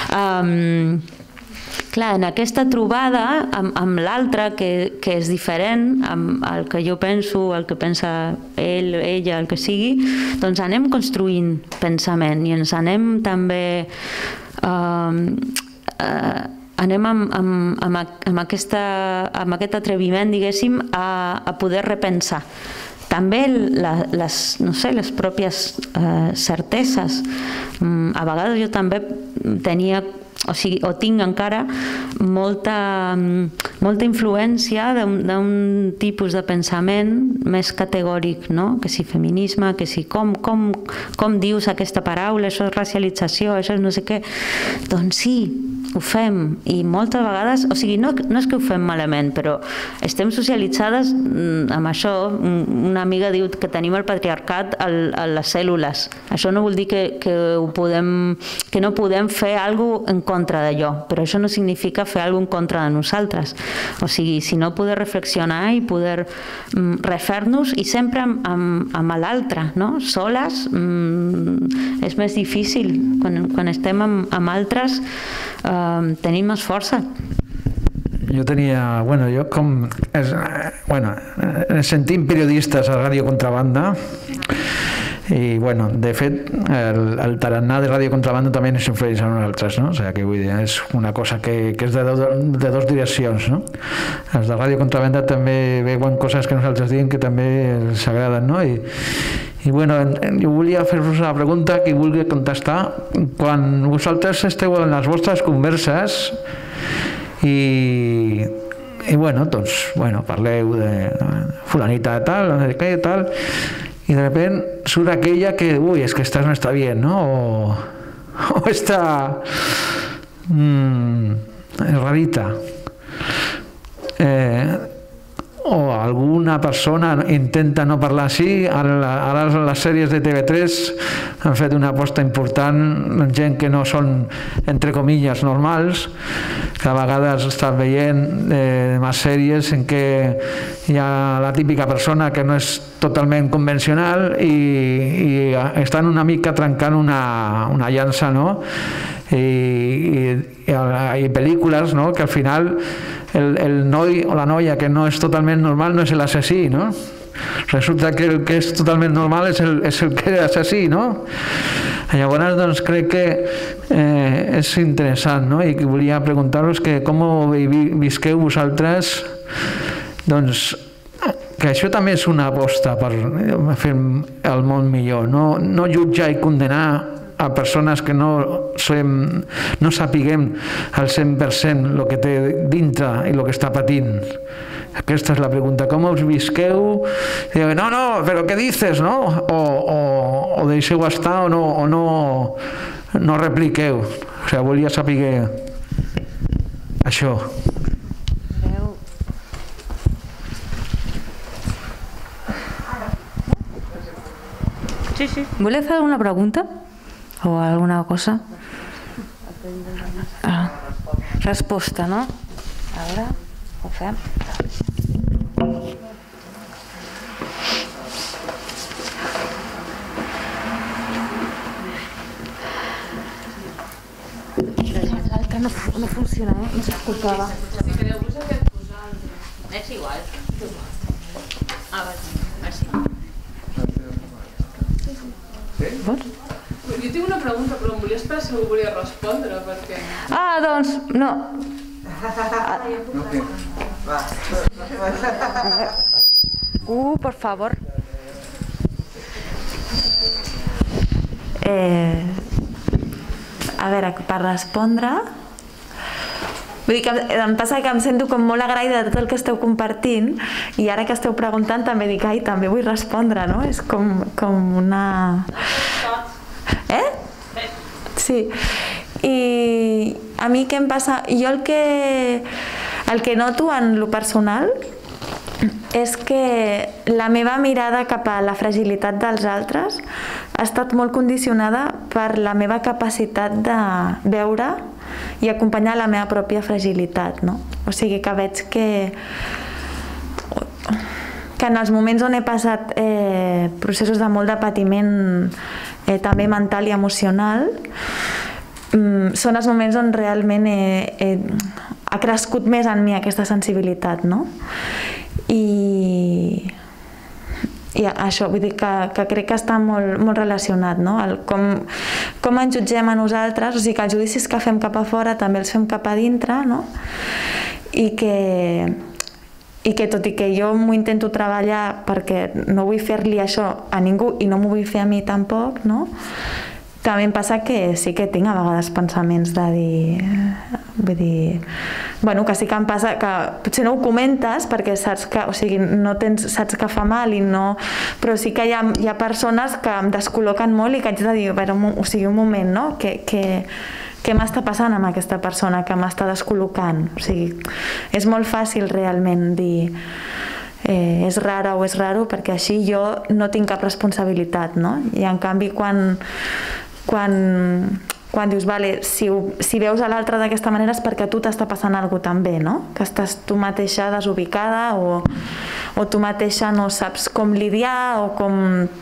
Clar, en aquesta trobada amb l'altre, que és diferent, amb el que jo penso, el que pensa ell, ella, el que sigui, doncs anem construint pensament i ens anem també anem amb aquest atreviment, diguéssim, a poder repensar. També les pròpies certeses. A vegades jo també tenia, o tinc encara molta influència d'un tipus de pensament més categòric, no? Que si feminisme, que si com dius aquesta paraula, això és racialització, això és no sé què. Doncs sí, ho fem, i moltes vegades, o sigui, no és que ho fem malament, però estem socialitzades amb això. Una amiga diu que tenim el patriarcat a les cèl·lules. Això no vol dir que no podem fer alguna cosa en contra d'allò, però això no significa fer alguna cosa en contra de nosaltres. O sigui, si no poder reflexionar i poder refer-nos, i sempre amb l'altre, no? Soles és més difícil. Quan estem amb altres tenim més força. Jo tenia, jo com, ens sentim periodistes a Ràdio Contrabanda, i de fet el tarannà de Ràdio Contrabanda també ens influeix a nosaltres, no? O sigui, que vull dir, és una cosa que és de dos direccions, no? Els de Ràdio Contrabanda també veuen coses que nosaltres diem que també els agraden, no? I jo volia fer-vos una pregunta que vulgui contestar. Quan vosaltres esteu en les vostres converses i parleu de fulanita tal, no sé què, tal, y de repente surt aquella que, es que esta no está bien, ¿no? O esta rarita. O alguna persona intenta no parlar així. Ara les sèries de TV3 han fet una aposta important, gent que no són, entre comilles, normals, que a vegades estan veient més sèries en què hi ha la típica persona que no és totalment convencional i estan una mica trencant una llança, no? I pel·lícules, no? Que al final el noi o la noia que no és totalment normal no és l'assassí, no? Resulta que el que és totalment normal és el que és assassí, no? Llavors, doncs, crec que és interessant, no? I volia preguntar-vos que com visqueu vosaltres, doncs, que això també és una aposta per fer el món millor, no jutjar i condenar a persones que no sapiguem al 100% el que té dintre i el que està patint. Aquesta és la pregunta. Com us visqueu? No, però què dices, no? O deixeu estar o no repliqueu. O sigui, volia saber això. Sí. ¿Voleu fer alguna pregunta? O alguna cosa? Resposta, no? A veure, ho fem. L'altre no funciona, no s'escoltava. Si quereu-vos aquest posar... És igual. Així. Vols? Jo tinc una pregunta, però em volia esperar si algú volia respondre, perquè... Doncs, no. Por favor. A veure, per respondre... Vull dir que em passa que em sento com molt agraïda de tot el que esteu compartint i ara que esteu preguntant també dic, també vull respondre, no? És com una... Sí. I a mi què em passa? Jo el que noto en lo personal és que la meva mirada cap a la fragilitat dels altres ha estat molt condicionada per la meva capacitat de veure i acompanyar la meva pròpia fragilitat, no? O sigui que veig que en els moments on he passat processos de molt de patiment també mental i emocional són els moments on realment ha crescut més en mi aquesta sensibilitat, no? I això, vull dir que crec que està molt relacionat, no? Com ens jutgem a nosaltres, o sigui que els judicis que fem cap a fora també els fem cap a dintre, no? I que tot i que jo m'ho intento treballar perquè no vull fer-li això a ningú i no m'ho vull fer a mi tampoc, no? També em passa que sí que tinc a vegades pensaments de dir... Vull dir... Bueno, que sí que em passa que potser no ho comentes perquè saps que, o sigui, saps que fa mal i no... Però sí que hi ha persones que em descol·loquen molt i que haig de dir, o sigui, un moment, no? Què m'està passant amb aquesta persona que m'està descol·locant? O sigui, és molt fàcil realment dir és rara o és raro perquè així jo no tinc cap responsabilitat, no? I en canvi quan dius, vale, si veus a l'altre d'aquesta manera és perquè a tu t'està passant alguna cosa també, no? Que estàs tu mateixa desubicada o tu mateixa no saps com lidiar o com...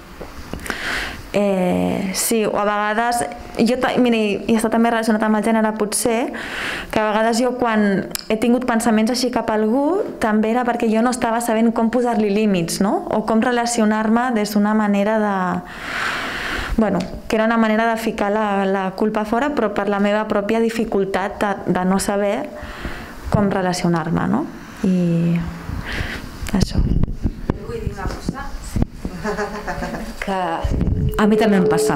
Sí, o a vegades... Mira, i està també relacionat amb el gènere potser, que a vegades jo quan he tingut pensaments així cap a algú també era perquè jo no estava sabent com posar-li límits, no? O com relacionar-me des d'una manera de... Bueno, que era una manera de ficar la culpa fora, però per la meva pròpia dificultat de no saber com relacionar-me, no? I això. Vull dir una cosa? Que a mi també em passa.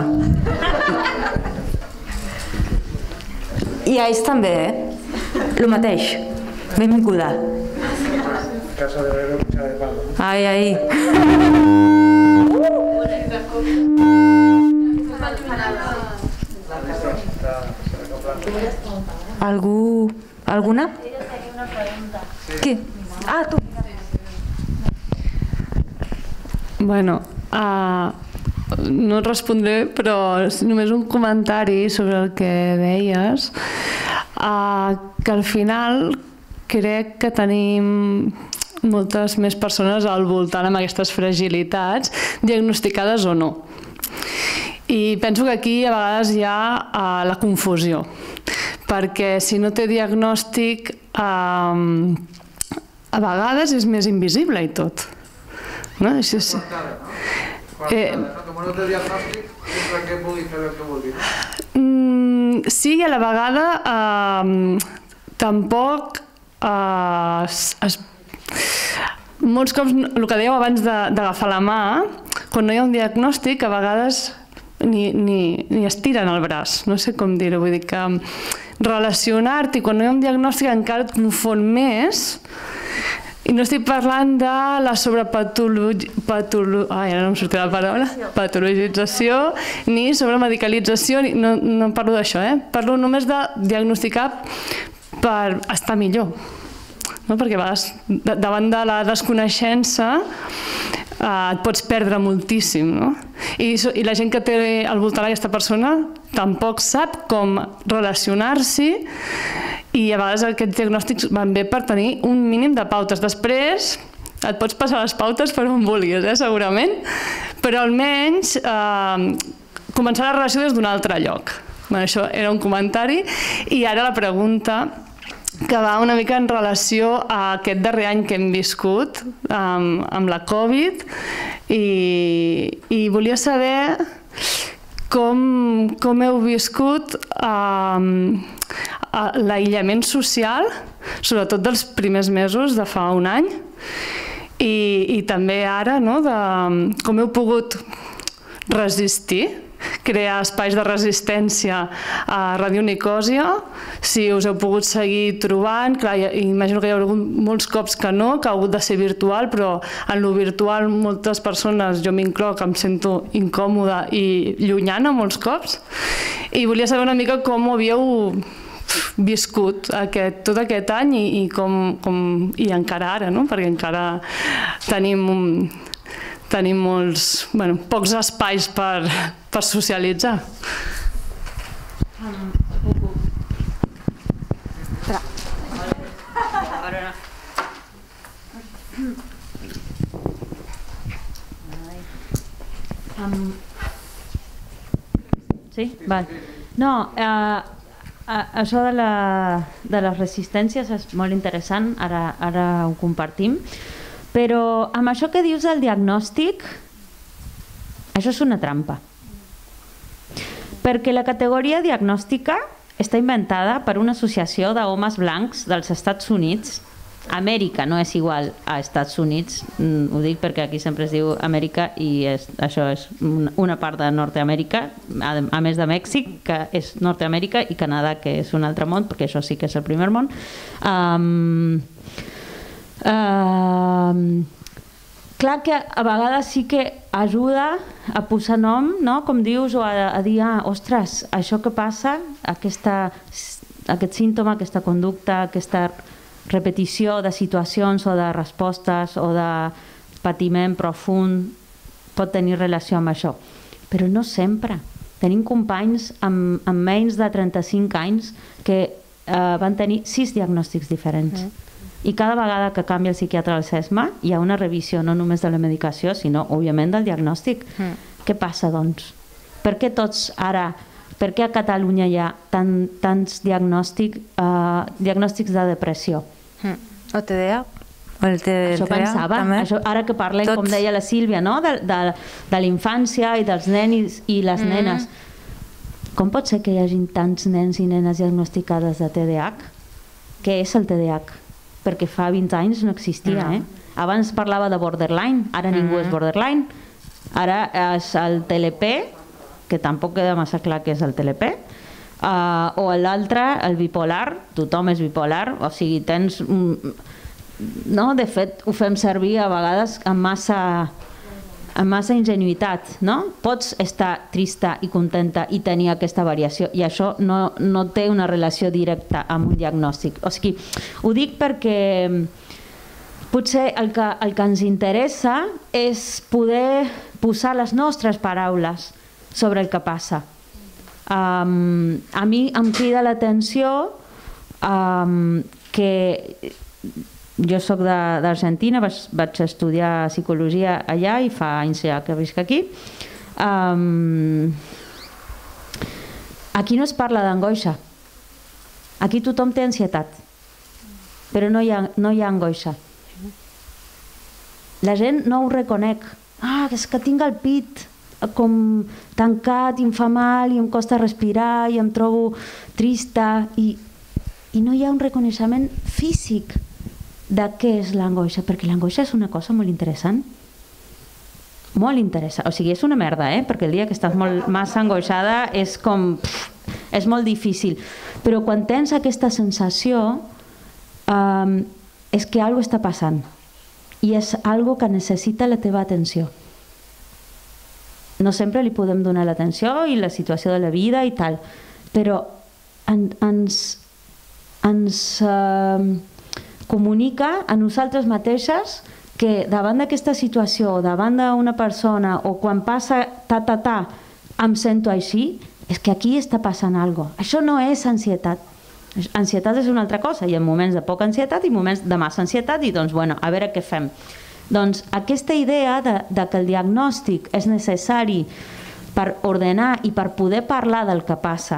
I a ells també, el mateix. Benvinguda. Casa de Herrero, cuchara de palo. Ai, ai. Algú... Alguna? Ella tenia una pregunta. Qui? Ah, tu. Bueno, no et respondré, però només un comentari sobre el que deies, que al final crec que tenim moltes més persones al voltant amb aquestes fragilitats, diagnosticades o no. I penso que aquí a vegades hi ha la confusió, perquè si no té diagnòstic a vegades és més invisible i tot. No? Això sí. Com no té diagnòstic, sempre que vulgui fer el que vulgui. Sí, i a la vegada tampoc molts cops, el que dèieu abans d'agafar la mà, quan no hi ha un diagnòstic, a vegades ni estiren el braç, no sé com dir-ho, vull dir que relacionar-t'hi quan no hi ha un diagnòstic encara et confon més. I no estic parlant de la patologització ni sobremedicalització, no parlo d'això, parlo només de diagnosticar per estar millor, perquè a vegades davant de la desconeixença et pots perdre moltíssim, i la gent que té al voltant aquesta persona tampoc sap com relacionar-s'hi, i a vegades aquests diagnòstics van bé per tenir un mínim de pautes. Després et pots passar les pautes per on vulguis, segurament, però almenys començar la relació des d'un altre lloc. Això era un comentari, i ara la pregunta, que va una mica en relació a aquest darrer any que hem viscut amb la Covid, i volia saber com heu viscut l'aïllament social, sobretot dels primers mesos de fa un any, i també ara, com heu pogut resistir, crear espais de resistència a Ràdio Nicòsia, si us heu pogut seguir trobant. Clar, imagino que hi ha hagut molts cops que no, que ha hagut de ser virtual, però en lo virtual moltes persones, jo m'incloc, em sento incòmoda i llunyana molts cops, i volia saber una mica com ho havíeu viscut tot aquest any i encara ara, no? Perquè encara tenim molts, pocs espais per socialitzar. Sí? Val. No, això de les resistències és molt interessant, ara ho compartim, però amb això que dius del diagnòstic, això és una trampa. Perquè la categoria diagnòstica està inventada per una associació d'homes blancs dels Estats Units. Amèrica no és igual a Estats Units, ho dic perquè aquí sempre es diu Amèrica i això és una part de Nord-Amèrica, a més de Mèxic, que és Nord-Amèrica, i Canadà, que és un altre món, perquè això sí que és el primer món. Clar que a vegades sí que ajuda a posar nom, no? Com dius, o a dir, ostres, això que passa, aquest símptoma, aquesta conducta, aquesta repetició de situacions o de respostes o de patiment profund pot tenir relació amb això. Però no sempre. Tenim companys amb menys de 35 anys que van tenir 6 diagnòstics diferents. I cada vegada que canvia el psiquiatre al CESMA hi ha una revisió no només de la medicació, sinó, òbviament, del diagnòstic. Què passa, doncs? Per què a Catalunya hi ha tants diagnòstics de depressió? O TDA? Això pensava, ara que parlem, com deia la Sílvia, de la infància i dels nens i les nenes. Com pot ser que hi hagi tants nens i nenes diagnosticades de TDAH? Què és el TDAH? Perquè fa 20 anys no existia. Abans parlava de borderline, ara ningú és borderline. Ara és el TLP, que tampoc queda massa clar què és el TLP, o l'altre, el bipolar, tothom és bipolar, o sigui, tens... De fet, ho fem servir a vegades amb massa ingenuïtat, no? Pots estar trista i contenta i tenir aquesta variació, i això no té una relació directa amb un diagnòstic. O sigui, ho dic perquè potser el que ens interessa és poder posar les nostres paraules sobre el que passa. A mi em crida l'atenció que jo soc d'Argentina, vaig estudiar psicologia allà i fa anys ja que visc aquí. Aquí no es parla d'angoixa. Aquí tothom té ansietat, però no hi ha angoixa. La gent no ho reconec. És que tinc el pit com tancat i em fa mal i em costa respirar i em trobo trista, i no hi ha un reconeixement físic de què és l'angoixa, perquè l'angoixa és una cosa molt interessant. Molt interessant. O sigui, és una merda, perquè el dia que estàs molt massa angoixada és com... és molt difícil. Però quan tens aquesta sensació és que alguna cosa està passant i és alguna que necessita la teva atenció. No sempre li podem donar l'atenció i la situació de la vida i tal, però ens comunica a nosaltres mateixes que davant d'aquesta situació, davant d'una persona, o quan passa em sento així, és que aquí està passant alguna cosa. Això no és ansietat. Ansietat és una altra cosa. Hi ha moments de poca ansietat i moments de massa ansietat, i doncs, a veure què fem. Doncs aquesta idea de que el diagnòstic és necessari per ordenar i per poder parlar del que passa,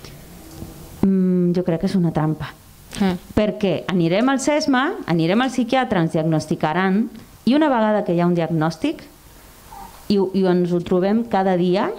jo crec que és una trampa. Perquè anirem al CESMA, anirem al psiquiatre, ens diagnosticaran, i una vegada que hi ha un diagnòstic i ens ho trobem cada dia,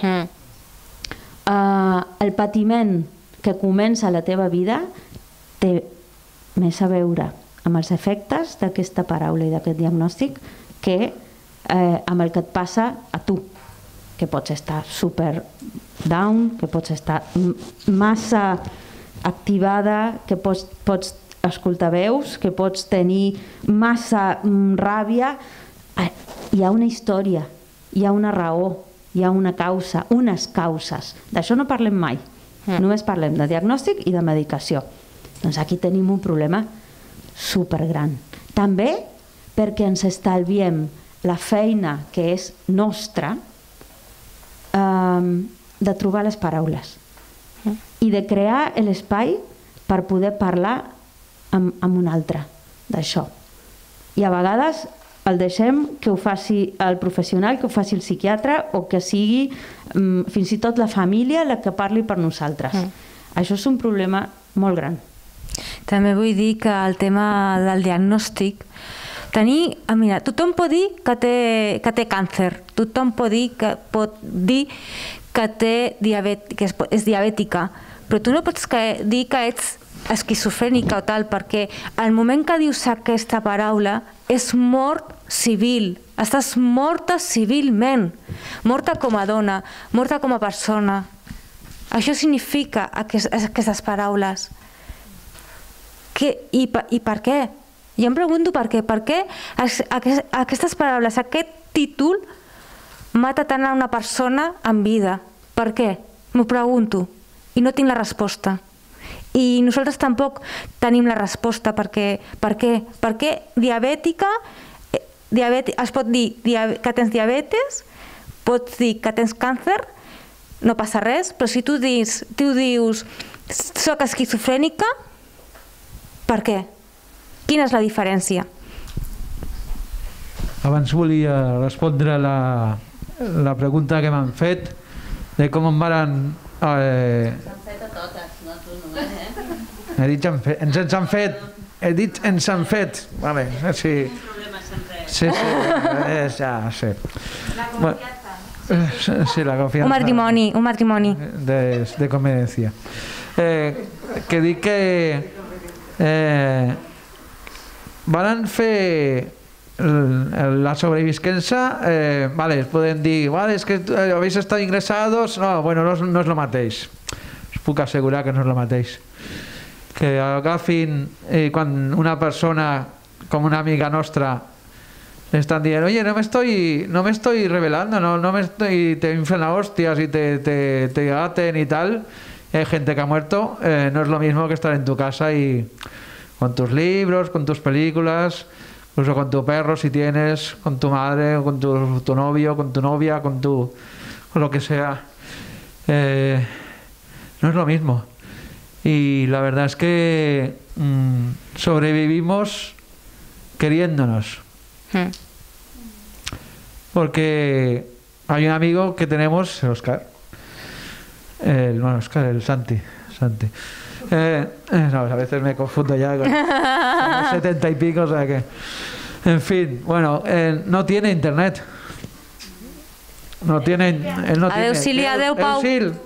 el patiment que comença a la teva vida té més a veure amb els efectes d'aquesta paraula i d'aquest diagnòstic que amb el que et passa a tu, que pots estar super down, que pots estar massa activada, que pots escoltar veus, que pots tenir massa ràbia. Hi ha una història, hi ha una raó, hi ha una causa, unes causes. D'això no parlem mai. Només parlem de diagnòstic i de medicació. Doncs aquí tenim un problema supergran. També perquè ens estalviem la feina que és nostra de trobar les paraules i de crear l'espai per poder parlar amb un altre d'això. I a vegades el deixem que ho faci el professional, que ho faci el psiquiatre o que sigui fins i tot la família la que parli per nosaltres. Això és un problema molt gran. També vull dir que el tema del diagnòstic, mira, tothom pot dir que té càncer, tothom pot dir que és diabètica, però tu no pots dir que ets esquizofrènica o tal, perquè al moment que dius aquesta paraula és mort civil, estàs morta civilment, morta com a dona, morta com a persona. Això significa aquestes paraules. I per què? Jo em pregunto per què. Per què aquestes paraules, aquest títol mata tant a una persona en vida? Per què? M'ho pregunto i no tinc la resposta. I nosaltres tampoc tenim la resposta. Per què? Perquè diabètica, es pot dir que tens diabetes, pots dir que tens càncer, no passa res, però si tu dius soc esquizofrènica, per què? Quina és la diferència? Abans volia respondre la pregunta que m'han fet de com em varen... S'han fet a totes, no tu només, He dit ens han fet. He dit ens han fet. Vale, sí. Sí, ja sé. La confiança. Sí, la confiança. Un matrimoni. De conveniencia. Que dic que van fer la sobrevisquença, vale, podem dir, vale, és que habéis estado ingresados, no, bueno, no és el mateix. Us puc assegurar que no és el mateix. Que agafin, quan una persona, com una amiga nostra, le están diciendo, oye, no me estoy revelando, no me estoy, te inflan a hostias y te aten y tal. Hay gente que ha muerto, no es lo mismo que estar en tu casa y con tus libros, con tus películas, incluso con tu perro si tienes, con tu madre, con tu novio, con tu novia, con lo que sea. No es lo mismo. Y la verdad es que sobrevivimos queriéndonos. Porque hay un amigo que tenemos, Oscar, el Santi. No, a veces me confundo ya con 70 y pico, o sea que... En fin, bueno, no tiene internet. No tiene... Él no tiene... Adeu, Pau.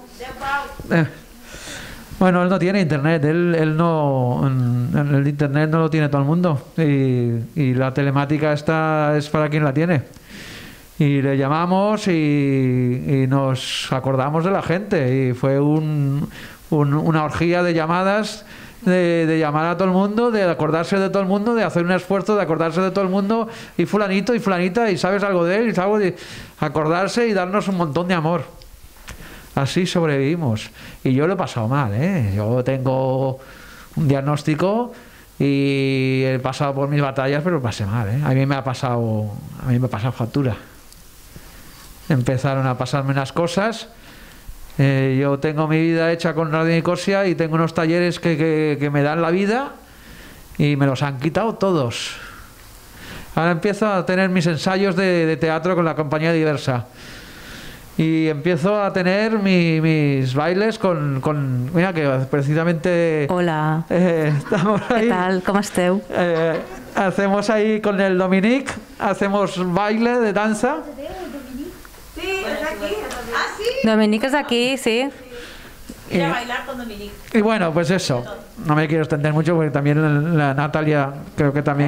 Bueno, él no tiene internet, él no... El internet no lo tiene todo el mundo. Y la telemática esta es para quien la tiene. Y le llamamos y nos acordamos de la gente. Y fue una orgía de llamadas, de llamar a todo el mundo, de acordarse de todo el mundo, de hacer un esfuerzo de acordarse de todo el mundo, y fulanito y fulanita, y sabes algo de él, y algo de acordarse y darnos un montón de amor. Así sobrevivimos. Y yo lo he pasado mal, ¿eh? Yo tengo un diagnóstico y he pasado por mis batallas, pero lo pasé mal, ¿eh? A mí me ha pasado factura. Empezaron a pasarme unas cosas. Yo tengo mi vida hecha con radionicosia y tengo unos talleres que me dan la vida y me los han quitado todos. Ahora empiezo a tener mis ensayos de teatro con la compañía Diversa y empiezo a tener mis bailes con mira que precisamente... Hola. Estamos ahí. ¿Qué tal? ¿Cómo esteu? Hacemos ahí con el Dominic, hacemos baile de danza. Sí, es aquí. Ah, sí. Dominic es aquí, sí. Ir a bailar con Dominic. Y bueno, pues eso. No me quiero extender mucho porque también la Natalia creo que también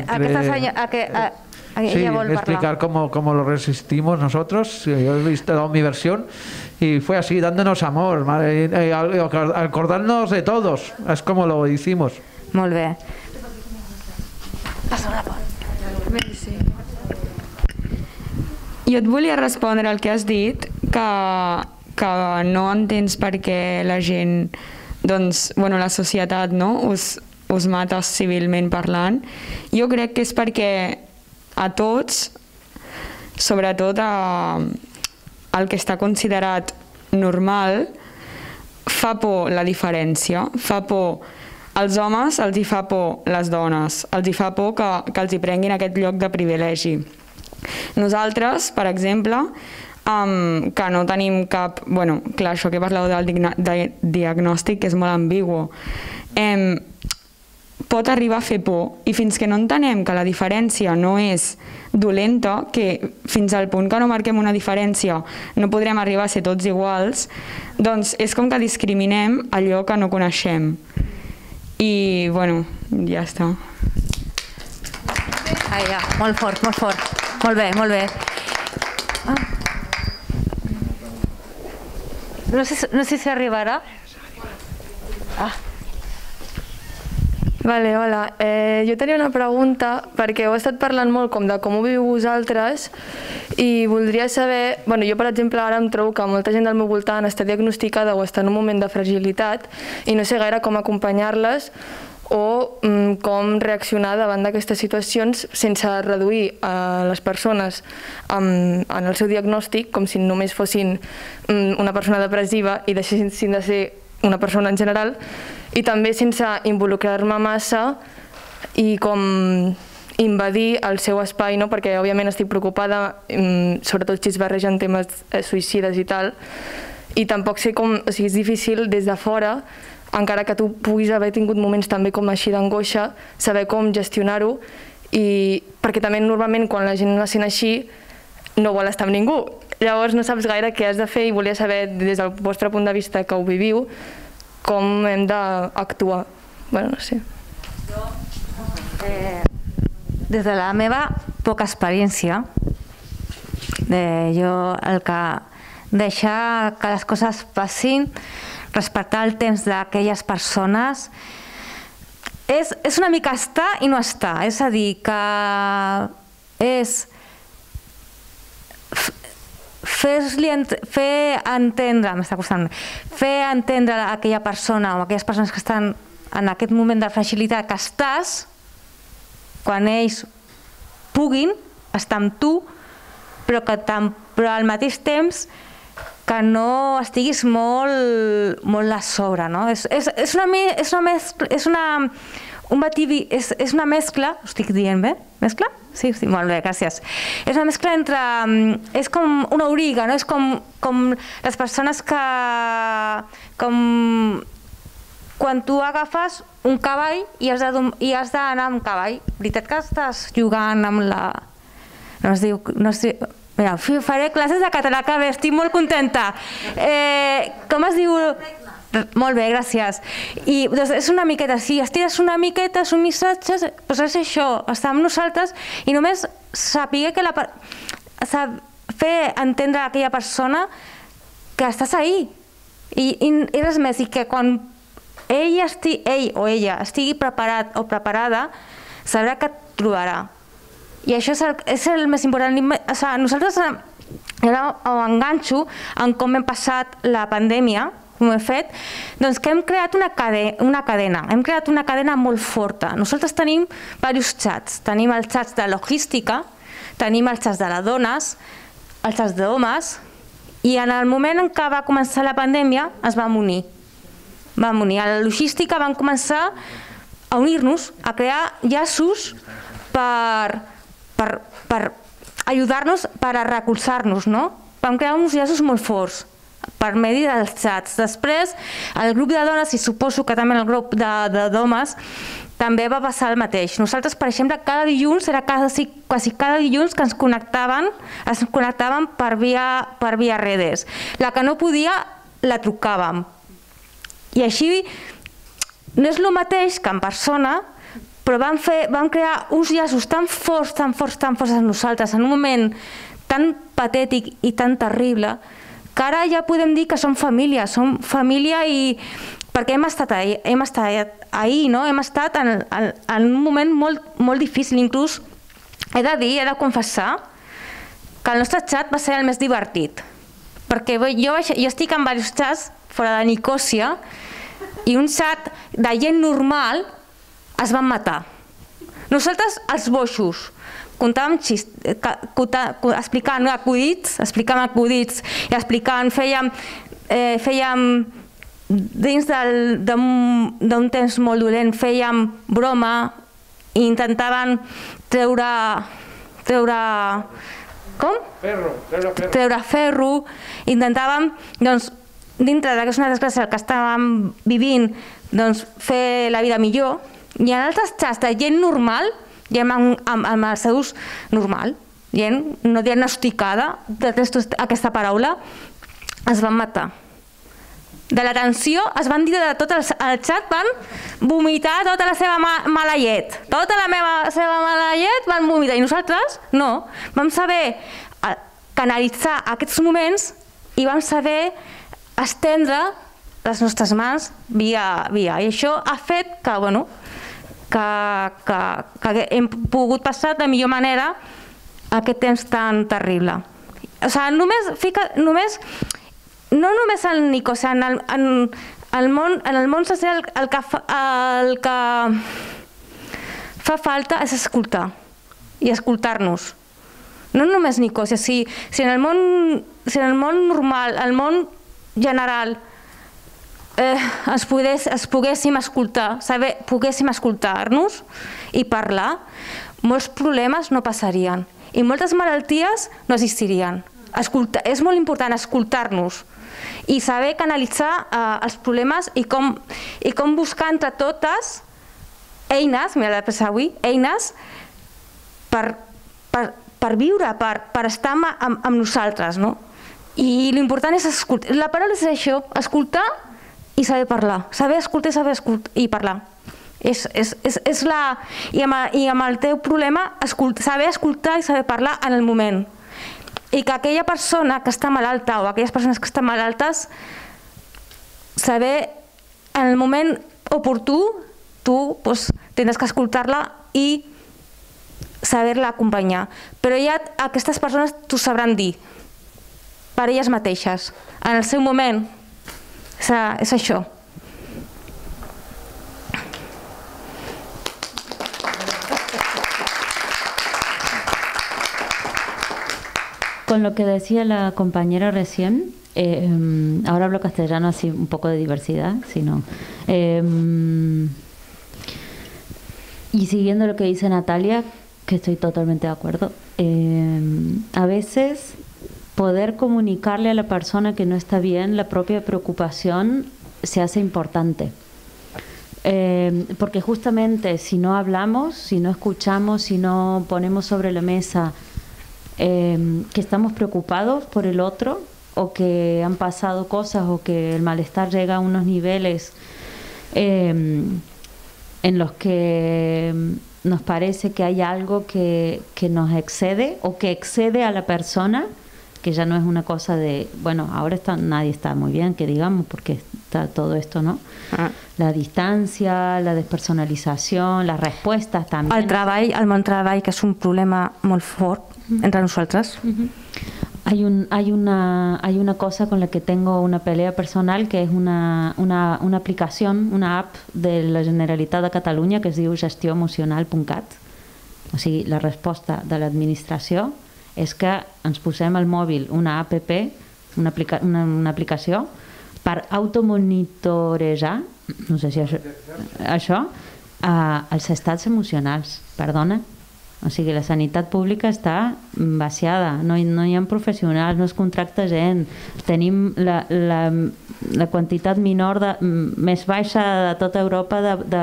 ella vol explicar cómo lo resistimos nosotros. Yo he dado mi versión y fue así, dándonos amor, acordarnos de todos. Es como lo hicimos. Molt bé. Jo et volia respondre al que has dit, que que no entens per què la gent, doncs, bueno, la societat, no?, us mata civilment parlant. Jo crec que és perquè a tots, sobretot el que està considerat normal, fa por la diferència, fa por als homes, els hi fa por les dones, els hi fa por que els hi prenguin aquest lloc de privilegi. Nosaltres, per exemple, que no tenim cap... Bueno, clar, això que parleu del diagnòstic, que és molt ambigu, pot arribar a fer por, i fins que no entenem que la diferència no és dolenta, que fins al punt que no marquem una diferència no podrem arribar a ser tots iguals, doncs és com que discriminem allò que no coneixem. I, bueno, ja està. Ja, molt fort, molt fort. Molt bé, molt bé. No sé si arribarà. Vale, hola. Jo tenia una pregunta, perquè heu estat parlant molt com de com ho viu vosaltres, i voldria saber... Bueno, jo, per exemple, ara em trobo que molta gent del meu voltant està diagnosticada o està en un moment de fragilitat i no sé gaire com acompanyar-les o com reaccionar davant d'aquestes situacions sense reduir les persones en el seu diagnòstic com si només fossin una persona depressiva i deixessin de ser una persona en general, i també sense involucrar-me massa i com invadir el seu espai, no? Perquè òbviament estic preocupada, sobretot si es barregen temes suïcides i tal, i tampoc sé com... O sigui, és difícil des de fora, encara que tu puguis haver tingut moments també com així d'angoixa, saber com gestionar-ho, i perquè també normalment quan la gent la sent així no vol estar amb ningú. Llavors no saps gaire què has de fer i volia saber des del vostre punt de vista que ho viviu com hem d'actuar. Bueno, no sé. Des de la meva poca experiència, jo el que deixar que les coses passin, respectar el temps d'aquelles persones, és una mica estar i no estar. És a dir, que és fer entendre, m'està costant, fer entendre a aquella persona o a aquelles persones que estan en aquest moment de fragilitat que estàs, quan ells puguin estar amb tu, però al mateix temps que no estiguis molt a sobre, no? És una mescla, ho estic dient bé? Mescla? Sí, molt bé, gràcies. És una mescla entre... És com una auriga, no? És com les persones que... Com quan tu agafes un cavall i has d'anar amb cavall. Veritat que estàs jugant amb la... No es diu... Mira, faré classes de català que bé, estic molt contenta. Com es diu... Molt bé, gràcies. I és una miqueta, si estires una miqueta, és un missatge, doncs és això, estar amb nosaltres i només saber que fer entendre a aquella persona que estàs ahí. I res més, i que quan ell o ella estigui preparat o preparada, sabrà que et trobarà. I això és el més important. Nosaltres, ara ho enganxo en com hem passat la pandèmia, com hem fet, doncs que hem creat una cadena, hem creat una cadena molt forta. Nosaltres tenim diversos xats, tenim els xats de logística, tenim els xats de les dones, els xats d'homes, i en el moment en què va començar la pandèmia es vam unir. A la logística vam començar a unir-nos, a crear llaços per ajudar-nos, per a recolzar-nos, no? Vam crear uns llaços molt forts per medi dels xats. Després, el grup de dones, i suposo que també el grup d'homes, també va passar el mateix. Nosaltres, per exemple, cada dilluns, era quasi cada dilluns que ens connectaven per via redes. La que no podia, la trucàvem. I així, no és el mateix que en persona, però vam crear uns llaços tan forts a nosaltres, en un moment tan patètic i tan terrible, que ara ja podem dir que som família i perquè hem estat ahir, no? Hem estat en un moment molt difícil. Inclús he de confessar que el nostre xat va ser el més divertit, perquè jo estic en diversos xats fora de Nicòsia i un xat de gent normal es van matar. Nosaltres, els boixos, contàvem explicant acudits i explicant, fèiem dins d'un temps molt dolent, fèiem broma i intentaven treure ferro, intentàvem, doncs, dintre d'aquesta desgràcia que estàvem vivint, doncs, fer la vida millor, i en altres xats de gent normal, gent amb els seus normal, gent no diagnosticada, aquesta paraula, es van matar. De la tensió es van dir de tot el xat, van vomitar tota la seva mala llet. Tota la seva mala llet van vomitar i nosaltres no. Vam saber canalitzar aquests moments i vam saber estendre les nostres mans via. I això ha fet que hem pogut passar de millor manera aquest temps tan terrible. O sigui, no només en Nicòsia, en el món social el que fa falta és escoltar i escoltar-nos. No només Nicòsia, si en el món normal, el món general, poguéssim escoltar-nos i parlar, molts problemes no passarien i moltes malalties no existirien. És molt important escoltar-nos i saber canalitzar els problemes i com buscar entre totes eines, m'he de pensar avui, eines per viure, per estar amb nosaltres. I l'important és escoltar. La paraula és això, escoltar i saber parlar. Saber escoltar i parlar. I amb el teu problema, saber escoltar i saber parlar en el moment. I que aquella persona que està malalta o aquelles persones que estan malaltes, saber en el moment oportú, tu tindràs que escoltar-la i saber-la acompanyar. Però ja aquestes persones t'ho sabran dir, per elles mateixes, en el seu moment. És això. Con lo que decía la compañera recién, ahora hablo castellano así un poco de diversidad, sino y siguiendo lo que dice Natalia, que estoy totalmente de acuerdo, a veces poder comunicarle a la persona que no está bien la propia preocupación se hace importante. Porque justamente si no hablamos, si no escuchamos, si no ponemos sobre la mesa que estamos preocupados por el otro o que han pasado cosas o que el malestar llega a unos niveles en los que nos parece que hay algo que nos excede o que excede a la persona, que ya no es una cosa de, bueno, ahora nadie está muy bien, que digamos, porque está todo esto, ¿no? La distancia, la despersonalització, les respostes també. El món treball, que és un problema molt fort entre nosaltres. Hay una cosa con la que tengo una pelea personal, que es una aplicación, una app de la Generalitat de Catalunya que es diu gestioemocional.cat. O sigui, la resposta de l'administració és que ens posem al mòbil una app, una aplicació per automonitorejar, no sé si això, els estats emocionals, perdona. O sigui, la sanitat pública està vaciada, no hi ha professionals, no es contracta gent, tenim la quantitat menor, més baixa de tota Europa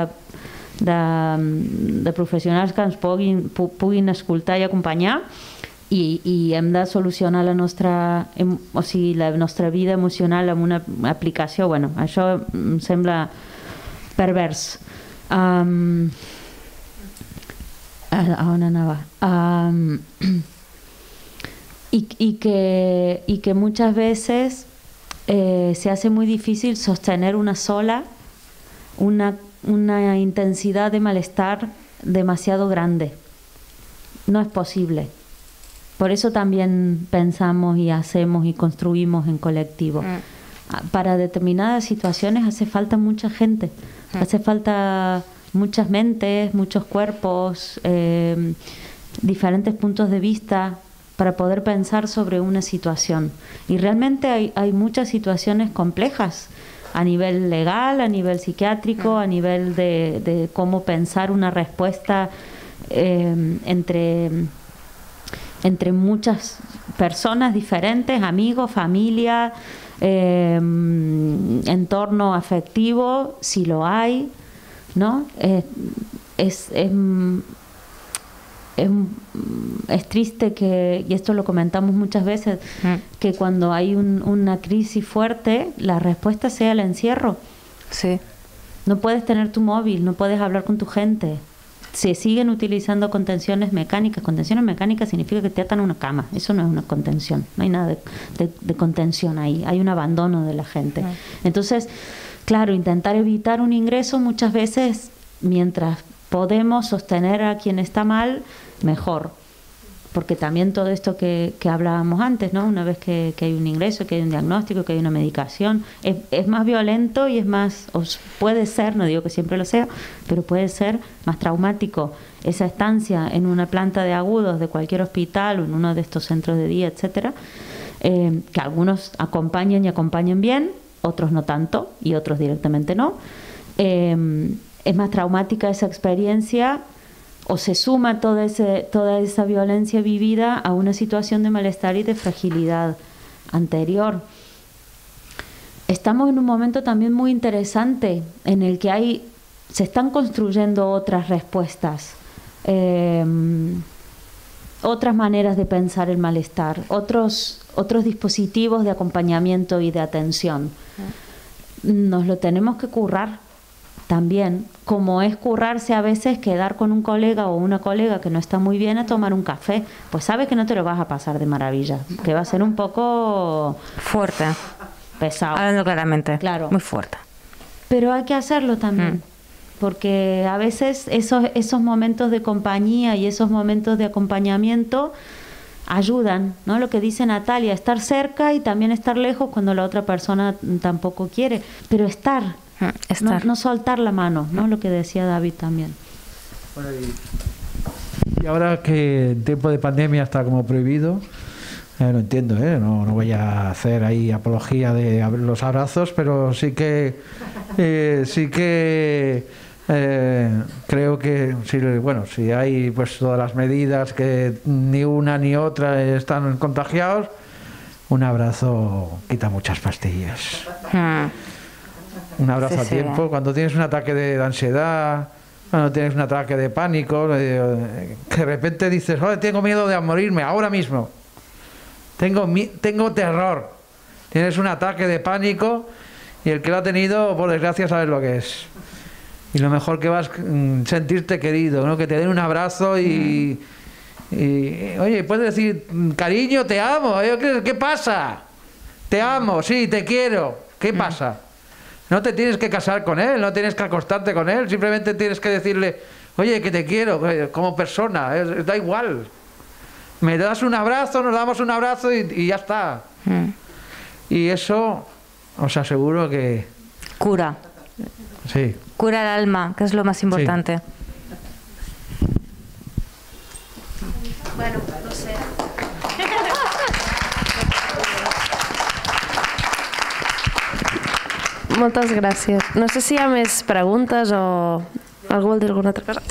de professionals que ens puguin escoltar i acompanyar, i hem de solucionar la nostra vida emocional amb una aplicació. Bueno, això em sembla pervers. A on anava? Y que muchas veces se hace muy difícil sostener una intensidad de malestar demasiado grande. No es posible. Por eso también pensamos y hacemos y construimos en colectivo. Para determinadas situaciones hace falta mucha gente, hace falta muchas mentes, muchos cuerpos, diferentes puntos de vista para poder pensar sobre una situación. Y realmente hay muchas situaciones complejas a nivel legal, a nivel psiquiátrico, a nivel de cómo pensar una respuesta entre muchas personas diferentes, amigos, familia, entorno afectivo, si lo hay, ¿no? Es triste que, y esto lo comentamos muchas veces, que cuando hay una crisis fuerte, la respuesta sea el encierro. Sí. No puedes tener tu móvil, no puedes hablar con tu gente. Se siguen utilizando contenciones mecánicas. Contenciones mecánicas significa que te atan a una cama. Eso no es una contención. No hay nada de contención ahí. Hay un abandono de la gente. Entonces, claro, intentar evitar un ingreso muchas veces, mientras podemos sostener a quien está mal, mejor. Porque también todo esto que hablábamos antes, ¿no? Una vez que hay un ingreso, que hay un diagnóstico, que hay una medicación, es más violento y es más, puede ser, no digo que siempre lo sea, pero puede ser más traumático esa estancia en una planta de agudos de cualquier hospital o en uno de estos centros de día, etcétera, que algunos acompañan y acompañan bien, otros no tanto y otros directamente no. Es más traumática esa experiencia, o se suma toda esa violencia vivida a una situación de malestar y de fragilidad anterior. Estamos en un momento también muy interesante en el que se están construyendo otras respuestas, otras maneras de pensar el malestar, otros dispositivos de acompañamiento y de atención. Nos lo tenemos que currar también, como es currarse a veces quedar con un colega o una colega que no está muy bien a tomar un café, pues sabes que no te lo vas a pasar de maravilla, que va a ser un poco fuerte, pesado. Hablando claramente, claro, muy fuerte. Pero hay que hacerlo también, porque a veces esos momentos de compañía y esos momentos de acompañamiento ayudan, ¿no? Lo que dice Natalia, estar cerca y también estar lejos cuando la otra persona tampoco quiere, pero estar. No soltar la mano, ¿no? Lo que decía David también. Bueno, y ahora que en tiempo de pandemia está como prohibido, lo entiendo, no voy a hacer ahí apología de los abrazos, pero sí que creo que si hay pues todas las medidas, que ni una ni otra están contagiados, un abrazo quita muchas pastillas. Un abrazo a tiempo. Cuando tienes un ataque de ansiedad, cuando tienes un ataque de pánico, que de repente dices, tengo miedo de morirme ahora mismo, tengo terror, tienes un ataque de pánico, y el que lo ha tenido, por desgracia, sabes lo que es. Y lo mejor que vas a sentirte querido, ¿no? Que te den un abrazo y oye, puedes decir, cariño, te amo, ¿qué pasa? Te amo, sí, te quiero, ¿qué pasa? No te tienes que casar con él, no tienes que acostarte con él, simplemente tienes que decirle, oye, que te quiero como persona, da igual. Me das un abrazo, nos damos un abrazo y ya está. Y eso, os aseguro que... Cura. Sí. Cura el alma, que es lo más importante. Sí. Bueno, no sé. Moltes gràcies. No sé si hi ha més preguntes o algú vol dir alguna altra cosa.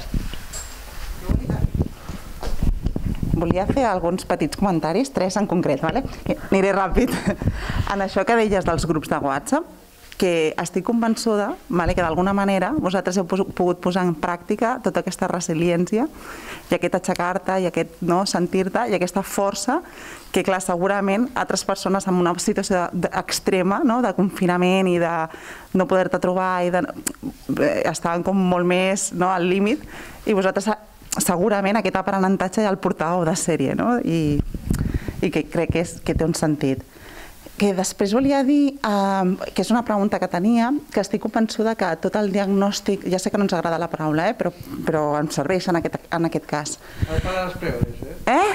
Volia fer alguns petits comentaris, 3 en concret, ¿vale? Aniré ràpid. En això que deies dels grups de WhatsApp, que estic convençuda que d'alguna manera vosaltres heu pogut posar en pràctica tota aquesta resiliència i aquest aixecar-te i aquest sentir-te i aquesta força que, clar, segurament altres persones en una situació extrema de confinament i de no poder-te trobar i estaven com molt més al límit, i vosaltres segurament aquest aprenentatge ja el portàveu de sèrie, i que crec que té un sentit. Que després volia dir, que és una pregunta que tenia, que estic convençuda que tot el diagnòstic, ja sé que no ens agrada la paraula, però ens serveix en aquest cas. Para les peores,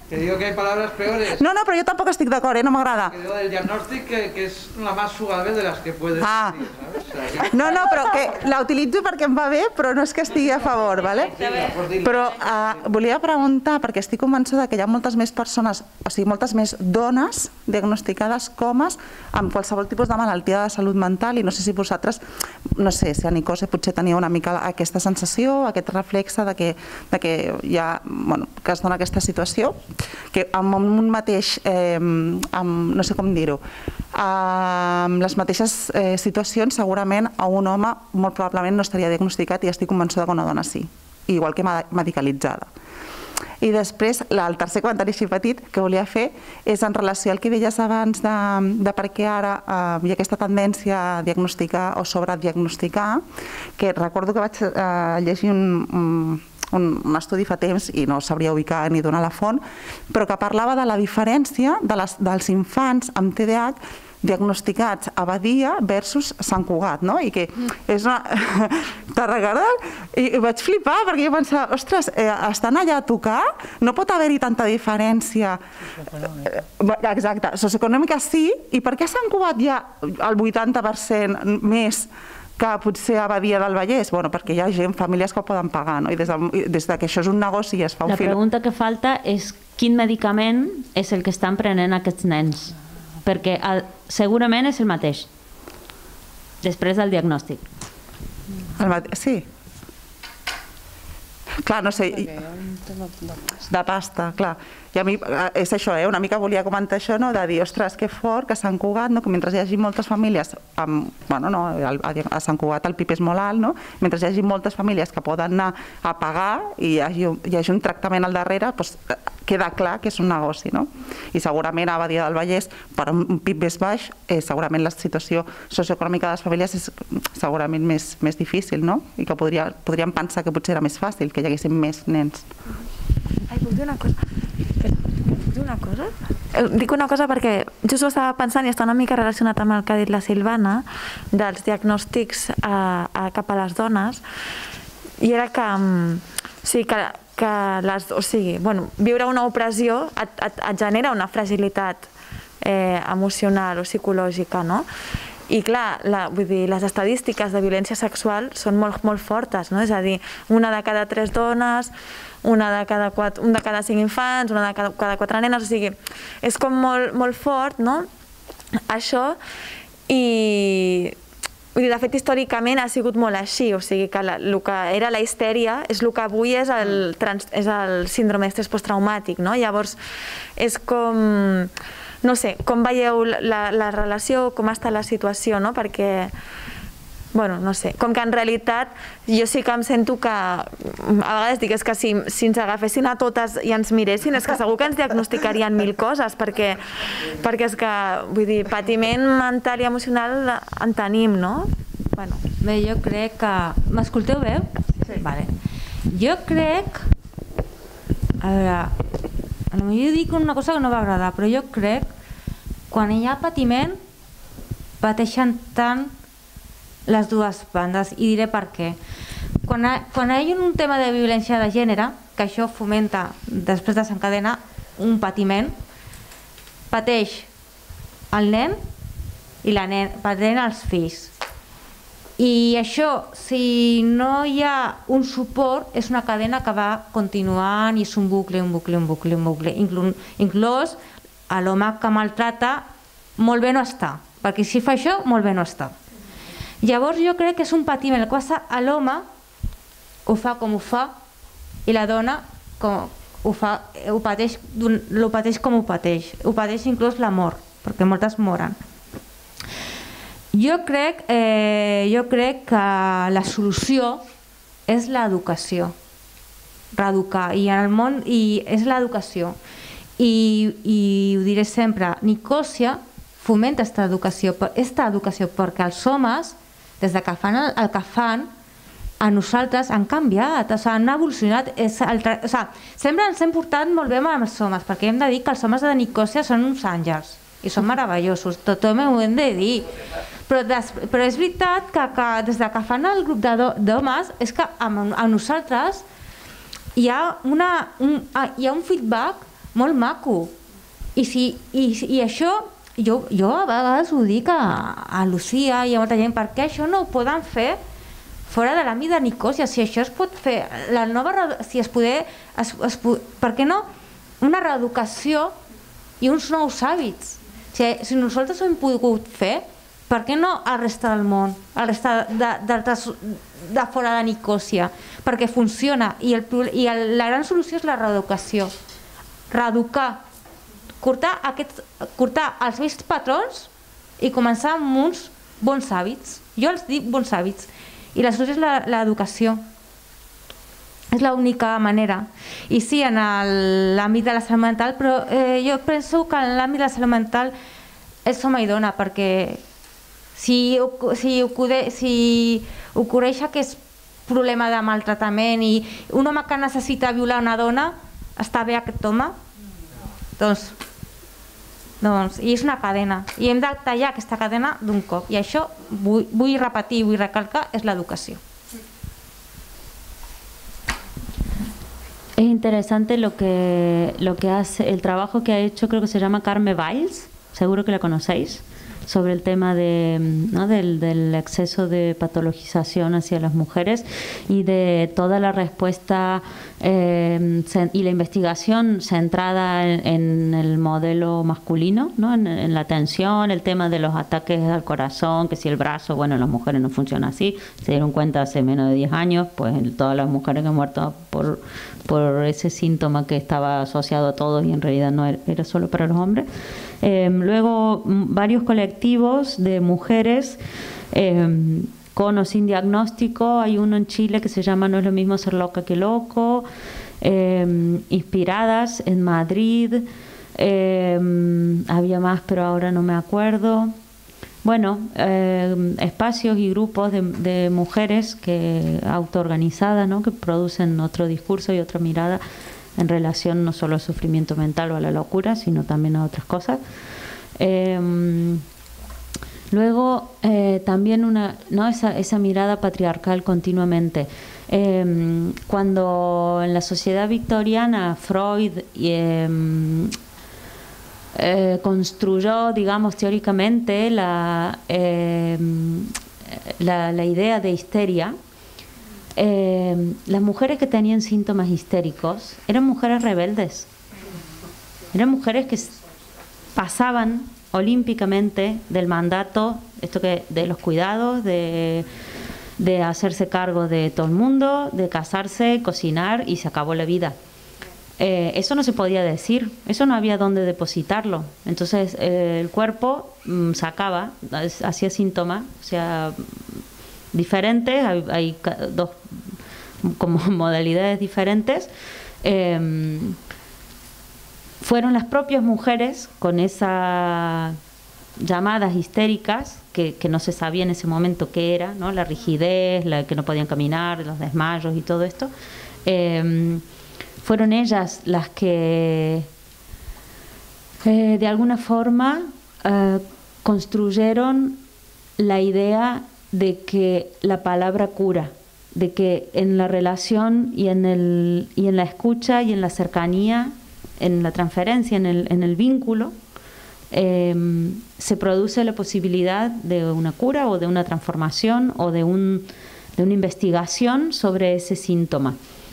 Que digo que hay palabras peores. No, però jo tampoc estic d'acord, no m'agrada. Que digo del diagnòstic que és la más suave de las que puedes decir, ¿sabes? No, però que la utilitzo perquè em va bé, però no és que estigui a favor, ¿vale? Però volia preguntar, perquè estic convençuda que hi ha moltes més persones, o sigui, moltes més dones diagnosticades com amb qualsevol tipus de malaltia de salut mental, i no sé si vosaltres, no sé, si a Nicòsia potser tenia una mica aquesta sensació, aquest reflexe de que hi ha, bueno, que es dona aquesta situació, que amb un mateix, no sé com dir-ho, amb les mateixes situacions segurament a un home molt probablement no estaria diagnosticat i estic convençuda que una dona sí, igual que medicalitzada. I després, el tercer comentari així petit que volia fer és en relació al que deies abans de per què ara hi ha aquesta tendència a diagnosticar o sobrediagnosticar, que recordo que vaig llegir un estudi fa temps i no sabria ubicar ni donar la font, però que parlava de la diferència dels infants amb TDAH diagnosticats a Badia versus Sant Cugat, no? I que és una... T'ha recordat? I vaig flipar perquè jo pensava, ostres, estan allà a tocar? No pot haver-hi tanta diferència. Exacte, socioeconòmica sí, i per què a Sant Cugat hi ha el 80% més que potser a Badia del Vallès? Bueno, perquè hi ha gent, famílies que ho poden pagar, no? I des que això és un negoci i es fa un fil... La pregunta que falta és quin medicament és el que estan prenent aquests nens, perquè segurament és el mateix, després del diagnòstic. Sí. Clar, no sé... De pasta, clar. I a mi és això, una mica volia comentar això, de dir, ostres, que fort, que a Sant Cugat, que mentre hi hagi moltes famílies, bueno, a Sant Cugat el PIB és molt alt, mentre hi hagi moltes famílies que poden anar a pagar i hi hagi un tractament al darrere, queda clar que és un negoci, no? I segurament a Badia del Vallès, per un PIB més baix, segurament la situació socioeconòmica de les famílies és segurament més difícil, no? I que podríem pensar que potser era més fàcil, que hi haguessin més nens. Ai, puc dir una cosa? Dic una cosa perquè just ho estava pensant i està una mica relacionat amb el que ha dit la Silvana dels diagnòstics cap a les dones, i era que viure una opressió et genera una fragilitat emocional o psicològica, no? I clar, les estadístiques de violència sexual són molt fortes, no? És a dir, una de cada 3 dones, un de cada 5 infants, una de cada 4 nenes, o sigui, és com molt fort, no? Això, i de fet històricament ha sigut molt així, o sigui que el que era la histèria és el que avui és el síndrome d'estrès posttraumàtic, no? Llavors és com... No sé, com veieu la relació, com està la situació, no? Perquè, bueno, no sé, com que en realitat jo sí que em sento que, a vegades dic, és que si ens agafessin a totes i ens miressin, és que segur que ens diagnosticarien 1000 coses, perquè és que, vull dir, patiment mental i emocional en tenim, no? Bé, jo crec que... M'escolteu bé? Sí. Vale. Jo crec... A veure... Potser jo dic una cosa que no va agradar, però jo crec que quan hi ha patiment pateixen tant les dues bandes, i diré per què. Quan hi ha un tema de violència de gènere, que això fomenta, després desencadena un patiment, pateix el nen i la nena, pateixen els fills. I això, si no hi ha un suport, és una cadena que va continuant i és un bucle, inclús a l'home que maltrata molt bé no està, perquè si fa això, molt bé no està. Llavors jo crec que és un patiment, el que passa a l'home ho fa com ho fa i la dona ho pateix com ho pateix inclús la mort, perquè moltes moren. Jo crec que la solució és l'educació, reeducar, i en el món és l'educació, i ho diré sempre, Nicòsia fomenta aquesta educació perquè els homes, des que fan el que fan, a nosaltres han canviat, han evolucionat, sempre ens hem portat molt bé amb els homes, perquè hem de dir que els homes de Nicòsia són uns àngels i són meravellosos, tothom ho hem de dir. Però és veritat que des que fan el grup d'homes és que a nosaltres hi ha un feedback molt maco. I això, jo a vegades ho dic a Lucía i a molta gent, per què això no ho poden fer fora de l'àmbit de Nicòsia? Si això es pot fer, si es poder, per què no una reeducació i uns nous hàbits? Si nosaltres ho hem pogut fer, per què no a la resta del món, a la resta de fora de Nicòsia? Perquè funciona i la gran solució és la reeducació. Reeducar, cortar els vells patrons i començar amb uns bons hàbits. Jo els dic bons hàbits. I la solució és l'educació. És l'única manera. I sí, en l'àmbit de la salut mental, però jo penso que en l'àmbit de la salut mental és home i dona, perquè si ocorreix aquest problema de maltratament i un home que necessita violar una dona, està bé aquest home? Doncs, i és una cadena. I hem de tallar aquesta cadena d'un cop. I això, vull repetir, vull recalcar, és l'educació. Es interesante lo que hace, el trabajo que ha hecho, creo que se llama Carme Valls, seguro que la conocéis, sobre el tema del exceso de patologización hacia las mujeres y de toda la respuesta y la investigación centrada en el modelo masculino, ¿no? En la atención, el tema de los ataques al corazón, que si el brazo, bueno, en las mujeres no funciona así, se dieron cuenta hace menos de 10 años, pues todas las mujeres que han muerto por ese síntoma que estaba asociado a todos y en realidad no era solo para los hombres. Luego varios colectivos de mujeres con o sin diagnóstico. Hay uno en Chile que se llama No es lo mismo ser loca que loco, Inspiradas en Madrid, había más pero ahora no me acuerdo. Bueno, espacios y grupos de mujeres autoorganizadas, ¿no? Que producen otro discurso y otra mirada en relación no solo al sufrimiento mental o a la locura, sino también a otras cosas. Luego, también esa mirada patriarcal continuamente. Cuando en la sociedad victoriana Freud construyó, digamos, teóricamente la idea de histeria, las mujeres que tenían síntomas histéricos eran mujeres rebeldes, eran mujeres que pasaban olímpicamente del mandato, de los cuidados, de hacerse cargo de todo el mundo, de casarse, cocinar y se acabó la vida. Eso no se podía decir, eso no había dónde depositarlo. Entonces el cuerpo sacaba, hacía síntomas, o sea, diferentes, hay dos como modalidades diferentes. Fueron las propias mujeres con esas llamadas histéricas que no se sabía en ese momento qué era, ¿no? La rigidez, la que no podían caminar, los desmayos y todo esto. Fueron ellas las que de alguna forma construyeron la idea de que la palabra cura, de que en la relación y en la escucha y en la cercanía, en la transferencia, en el vínculo, se produce la posibilidad de una cura o de una transformación o de una investigación sobre ese síntoma.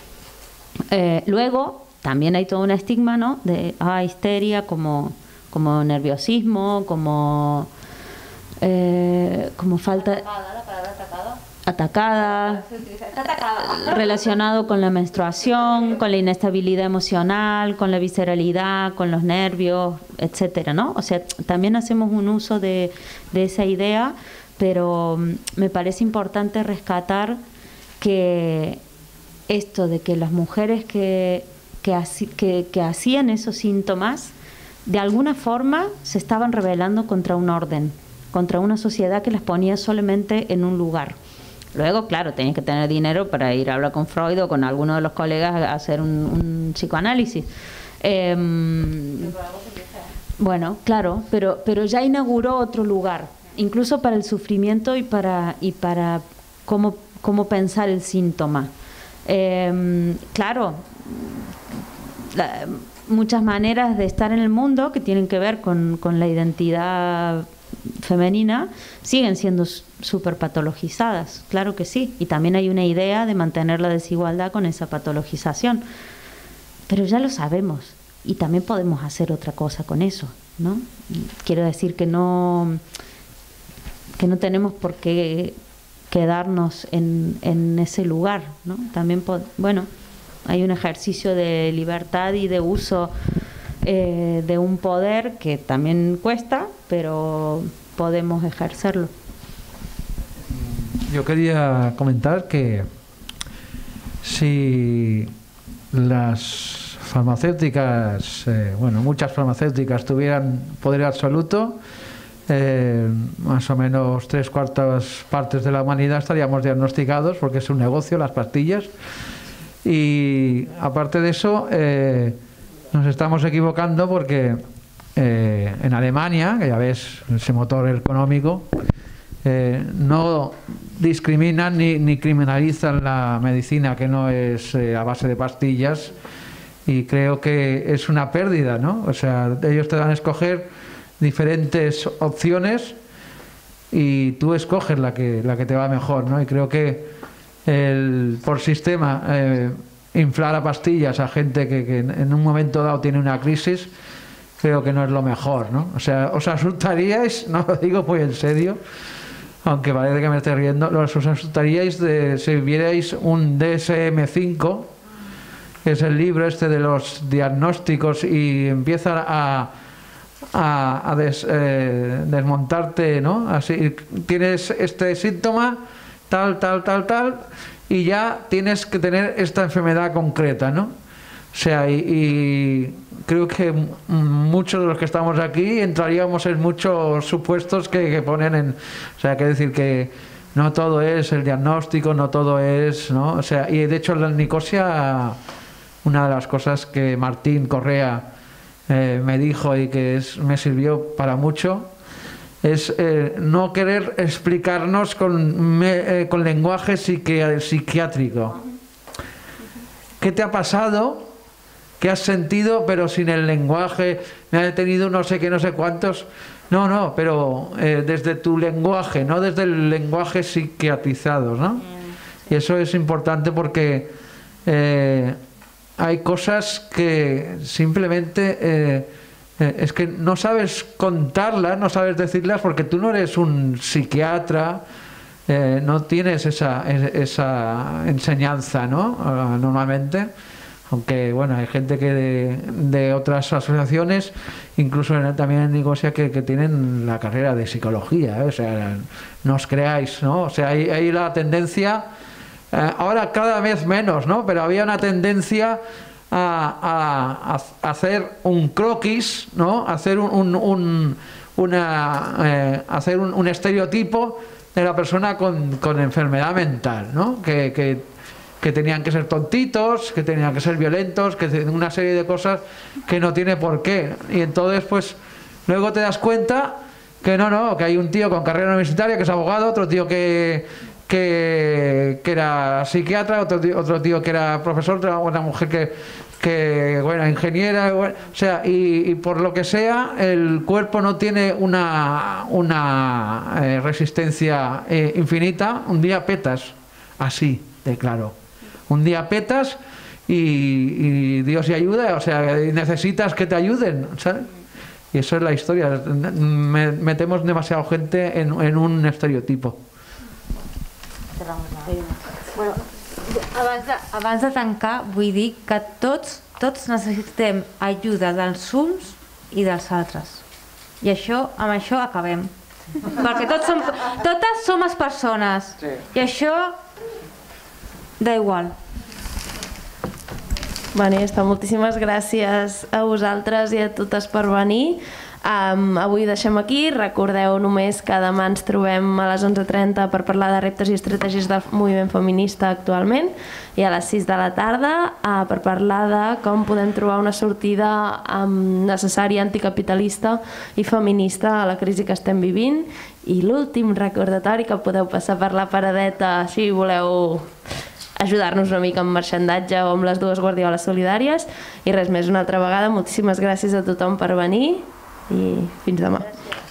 Luego también hay todo un estigma, ¿no? De histeria como nerviosismo, como falta atacada, relacionado con la menstruación, con la inestabilidad emocional, con la visceralidad, con los nervios, etcétera, ¿no? O sea, también hacemos un uso de esa idea, pero me parece importante rescatar que esto de que las mujeres que hacían esos síntomas, de alguna forma se estaban rebelando contra un orden, contra una sociedad que las ponía solamente en un lugar. Luego, claro, tenías que tener dinero para ir a hablar con Freud o con alguno de los colegas a hacer un psicoanálisis. Bueno, claro, pero ya inauguró otro lugar, incluso para el sufrimiento y para cómo pensar el síntoma. Claro, muchas maneras de estar en el mundo que tienen que ver con la identidad femenina siguen siendo súper patologizadas, claro que sí, y también hay una idea de mantener la desigualdad con esa patologización, pero ya lo sabemos y también podemos hacer otra cosa con eso, ¿no? Quiero decir que no tenemos por qué quedarnos en ese lugar, ¿no? También, bueno, hay un ejercicio de libertad y de uso de un poder que también cuesta, pero podemos ejercerlo. Yo quería comentar que si las farmacéuticas, muchas farmacéuticas tuvieran poder absoluto, más o menos 3/4 partes de la humanidad estaríamos diagnosticados, porque es un negocio las pastillas. Y aparte de eso, nos estamos equivocando porque en Alemania, que ya ves ese motor económico, no discriminan ni criminalizan la medicina que no es a base de pastillas, y creo que es una pérdida, ¿no? O sea, ellos te dan a escoger diferentes opciones y tú escoges la que te va mejor, ¿no? Y creo que por sistema inflar a pastillas a gente que en un momento dado tiene una crisis, creo que no es lo mejor, ¿no? O sea, os asustaríais, no lo digo muy en serio, aunque parece que me esté riendo, os asustaríais si vierais un DSM-5, que es el libro este de los diagnósticos, y empieza a desmontarte, ¿no? Así, tienes este síntoma, tal, y ya tienes que tener esta enfermedad concreta, ¿no? O sea, y creo que muchos de los que estamos aquí entraríamos en muchos supuestos que ponen o sea, que decir que no todo es el diagnóstico, no todo es, ¿no? O sea, y de hecho en la Nicosia, una de las cosas que Martín Correa me dijo y que me sirvió para mucho, es no querer explicarnos con lenguaje psiquiátrico. ¿Qué te ha pasado? ¿Qué has sentido? Pero sin el lenguaje, me ha detenido no sé qué, no sé cuántos. No, pero desde tu lenguaje, no desde el lenguaje psiquiatrizado, ¿no? Y eso es importante porque hay cosas que simplemente es que no sabes contarlas, no sabes decirlas, porque tú no eres un psiquiatra, no tienes esa enseñanza, ¿no? Normalmente, aunque bueno, hay gente que de otras asociaciones, incluso también en Nicosia, que tienen la carrera de psicología, o sea, no os creáis, ¿no? O sea, hay la tendencia, ahora cada vez menos, ¿no? Pero había una tendencia a hacer un croquis, ¿no? Hacer un estereotipo de la persona con enfermedad mental, ¿no? Que tenían que ser tontitos, que tenían que ser violentos, que una serie de cosas que no tiene por qué. Y entonces, pues, luego te das cuenta que no, que hay un tío con carrera universitaria que es abogado, otro tío que era psiquiatra, otro tío que era profesor, una mujer que bueno, ingeniera, bueno, o sea, y por lo que sea, el cuerpo no tiene una resistencia infinita. Un día petas, así de claro. Un día petas y Dios te ayuda, o sea, necesitas que te ayuden, ¿sabes? Y eso es la historia. Metemos demasiado gente en un estereotipo. Bueno, abans de tancar, vull dir que tots necessitem ajuda dels uns i dels altres. I amb això acabem. Perquè totes som persones. I això da igual. Bueno, ja està. Moltíssimes gràcies a vosaltres i a totes per venir. Avui deixem aquí. Recordeu només que demà ens trobem a les 11:30 per parlar de reptes i estratègies del moviment feminista actualment, i a les 6 de la tarda per parlar de com podem trobar una sortida necessària, anticapitalista i feminista a la crisi que estem vivint. I l'últim recordatori, que podeu passar per la paradeta si voleu ajudar-nos una mica amb marxandatge o amb les dues guardioles solidàries. I res més, una altra vegada, moltíssimes gràcies a tothom per venir i fins demà.